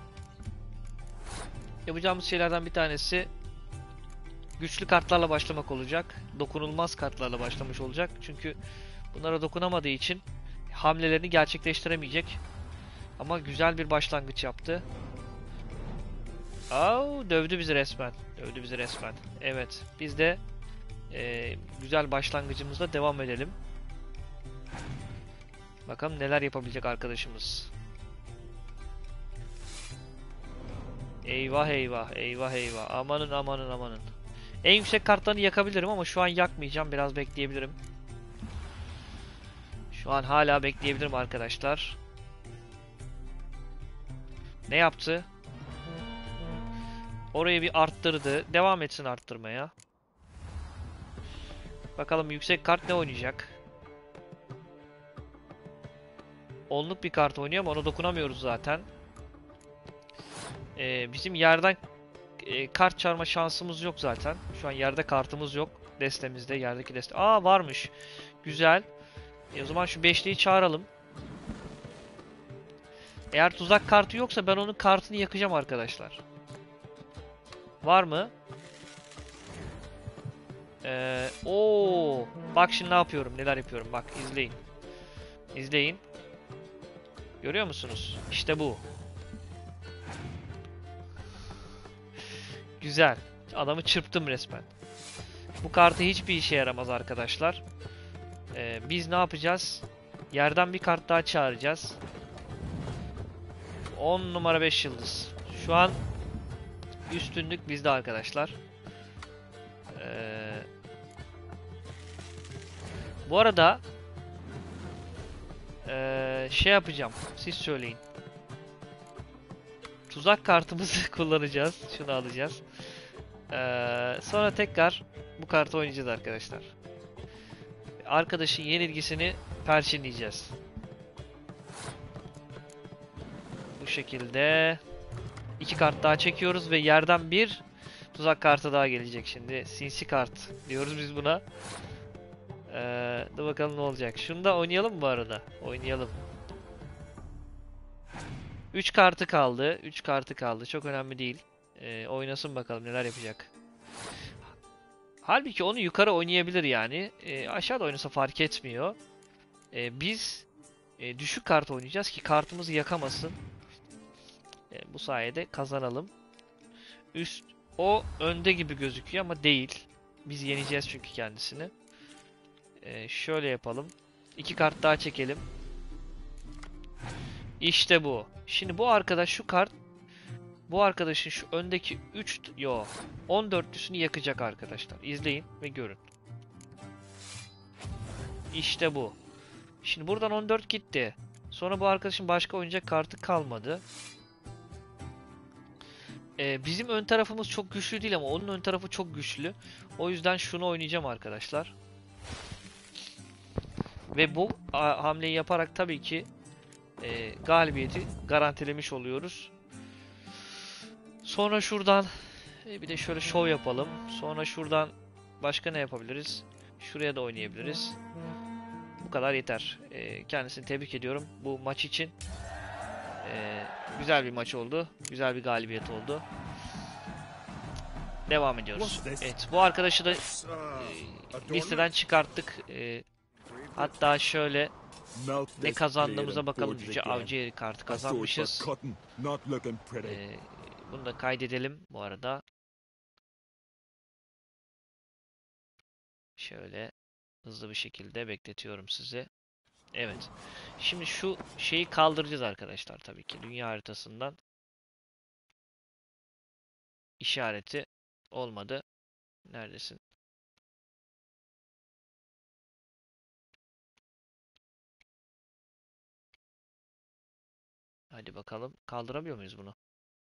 S1: yapacağımız şeylerden bir tanesi güçlü kartlarla başlamak olacak. Dokunulmaz kartlarla başlamış olacak. Çünkü bunlara dokunamadığı için hamlelerini gerçekleştiremeyecek. Ama güzel bir başlangıç yaptı. Dövdü bizi resmen. Dövdü bizi resmen. Evet. Biz de güzel başlangıcımızda devam edelim. Bakalım neler yapabilecek arkadaşımız. Eyvah eyvah. Eyvah eyvah. Amanın amanın amanın. En yüksek kartlarını yakabilirim ama şu an yakmayacağım. Biraz bekleyebilirim. Şu an hala bekleyebilirim arkadaşlar. Ne yaptı? Orayı bir arttırdı. Devam etsin arttırmaya. Bakalım yüksek kart ne oynayacak? Onluk bir kart oynuyor ama ona dokunamıyoruz zaten. Bizim yerden kart çarpma şansımız yok zaten. Şu an yerde kartımız yok. Destemizde yerdeki deste. Varmış. Güzel. O zaman şu beşliyi çağıralım. Eğer tuzak kartı yoksa ben onun kartını yakacağım arkadaşlar. Var mı? Bak şimdi ne yapıyorum, neler yapıyorum. Bak izleyin. İzleyin. Görüyor musunuz? İşte bu. Güzel. Adamı çırptım resmen. Bu kartı hiçbir işe yaramaz arkadaşlar. Biz ne yapacağız? Yerden bir kart daha çağıracağız. 10 numara 5 yıldız. Şu an üstünlük bizde arkadaşlar. Bu arada şey yapacağım. Siz söyleyin. Tuzak kartımızı kullanacağız. Şunu alacağız. Sonra tekrar bu kartı oynayacağız arkadaşlar. Arkadaşın yenilgisini perçinleyeceğiz. Bu şekilde 2 kart daha çekiyoruz ve yerden bir tuzak kartı daha gelecek şimdi. Sinsi kart diyoruz biz buna. Dur bakalım ne olacak. Şunu da oynayalım mı bu arada? Oynayalım. 3 kartı kaldı. 3 kartı kaldı. Çok önemli değil. Oynasın bakalım neler yapacak. Halbuki onu yukarı oynayabilir yani. Aşağıda oynasa fark etmiyor. Biz düşük kart oynayacağız ki kartımızı yakamasın. Bu sayede kazanalım. O önde gibi gözüküyor ama değil. Biz yeneceğiz çünkü kendisini. Şöyle yapalım. 2 kart daha çekelim. İşte bu. Şimdi bu arkadaş şu kart, bu arkadaşın şu öndeki 14'lüsünü yakacak arkadaşlar. İzleyin ve görün. İşte bu. Şimdi buradan 14 gitti. Sonra bu arkadaşın başka oynayacak kartı kalmadı. Bizim ön tarafımız çok güçlü değil ama onun ön tarafı çok güçlü. O yüzden şunu oynayacağım arkadaşlar. Ve bu hamleyi yaparak tabii ki galibiyeti garantilemiş oluyoruz. Sonra şuradan bir de şöyle şov yapalım. Sonra şuradan başka ne yapabiliriz? Şuraya da oynayabiliriz. Bu kadar yeter. Kendisini tebrik ediyorum bu maç için. Güzel bir maç oldu. Güzel bir galibiyet oldu. Devam ediyoruz. Evet, bu arkadaşı da listeden çıkarttık. Hatta şöyle ne kazandığımıza bakalım. Yüce Avcı Eri kartı kazanmışız. Bunu da kaydedelim bu arada. Şöyle hızlı bir şekilde bekletiyorum sizi. Evet. Şimdi şu şeyi kaldıracağız arkadaşlar tabii ki. Dünya haritasından. İşareti olmadı. Neredesin? Hadi bakalım. Kaldıramıyor muyuz bunu?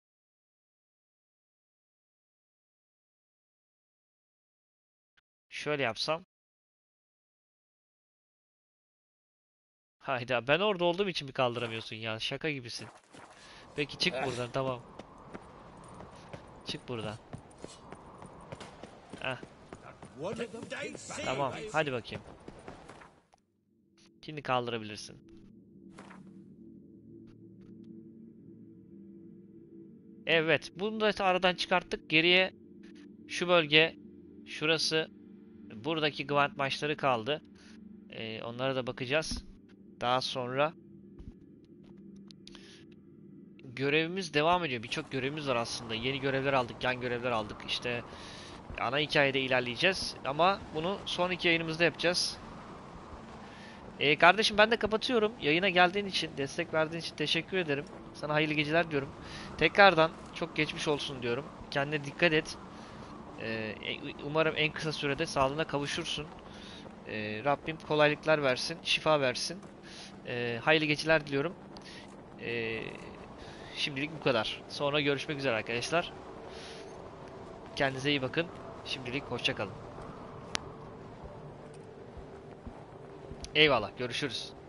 S1: Şöyle yapsam. Hayda, ben orada olduğum için mi kaldıramıyorsun ya? Şaka gibisin. Peki çık buradan, tamam. Çık buradan. Heh. Tamam, hadi bakayım. Şimdi kaldırabilirsin. Evet, bunu da aradan çıkarttık. Geriye şu bölge, şurası, buradaki Gwent maçları kaldı. Onlara da bakacağız. Daha sonra görevimiz devam ediyor. Birçok görevimiz var aslında. Yeni görevler aldık, yan görevler aldık. İşte ana hikayede ilerleyeceğiz. Ama bunu sonraki yayınımızda yapacağız. Kardeşim ben de kapatıyorum. Yayına geldiğin için, destek verdiğin için teşekkür ederim. Sana hayırlı geceler diyorum. Tekrardan çok geçmiş olsun diyorum. Kendine dikkat et. Umarım en kısa sürede sağlığına kavuşursun. Rabbim kolaylıklar versin, şifa versin. Hayırlı geceler diliyorum. Şimdilik bu kadar. Sonra görüşmek üzere arkadaşlar. Kendinize iyi bakın. Şimdilik hoşça kalın. Eyvallah, görüşürüz.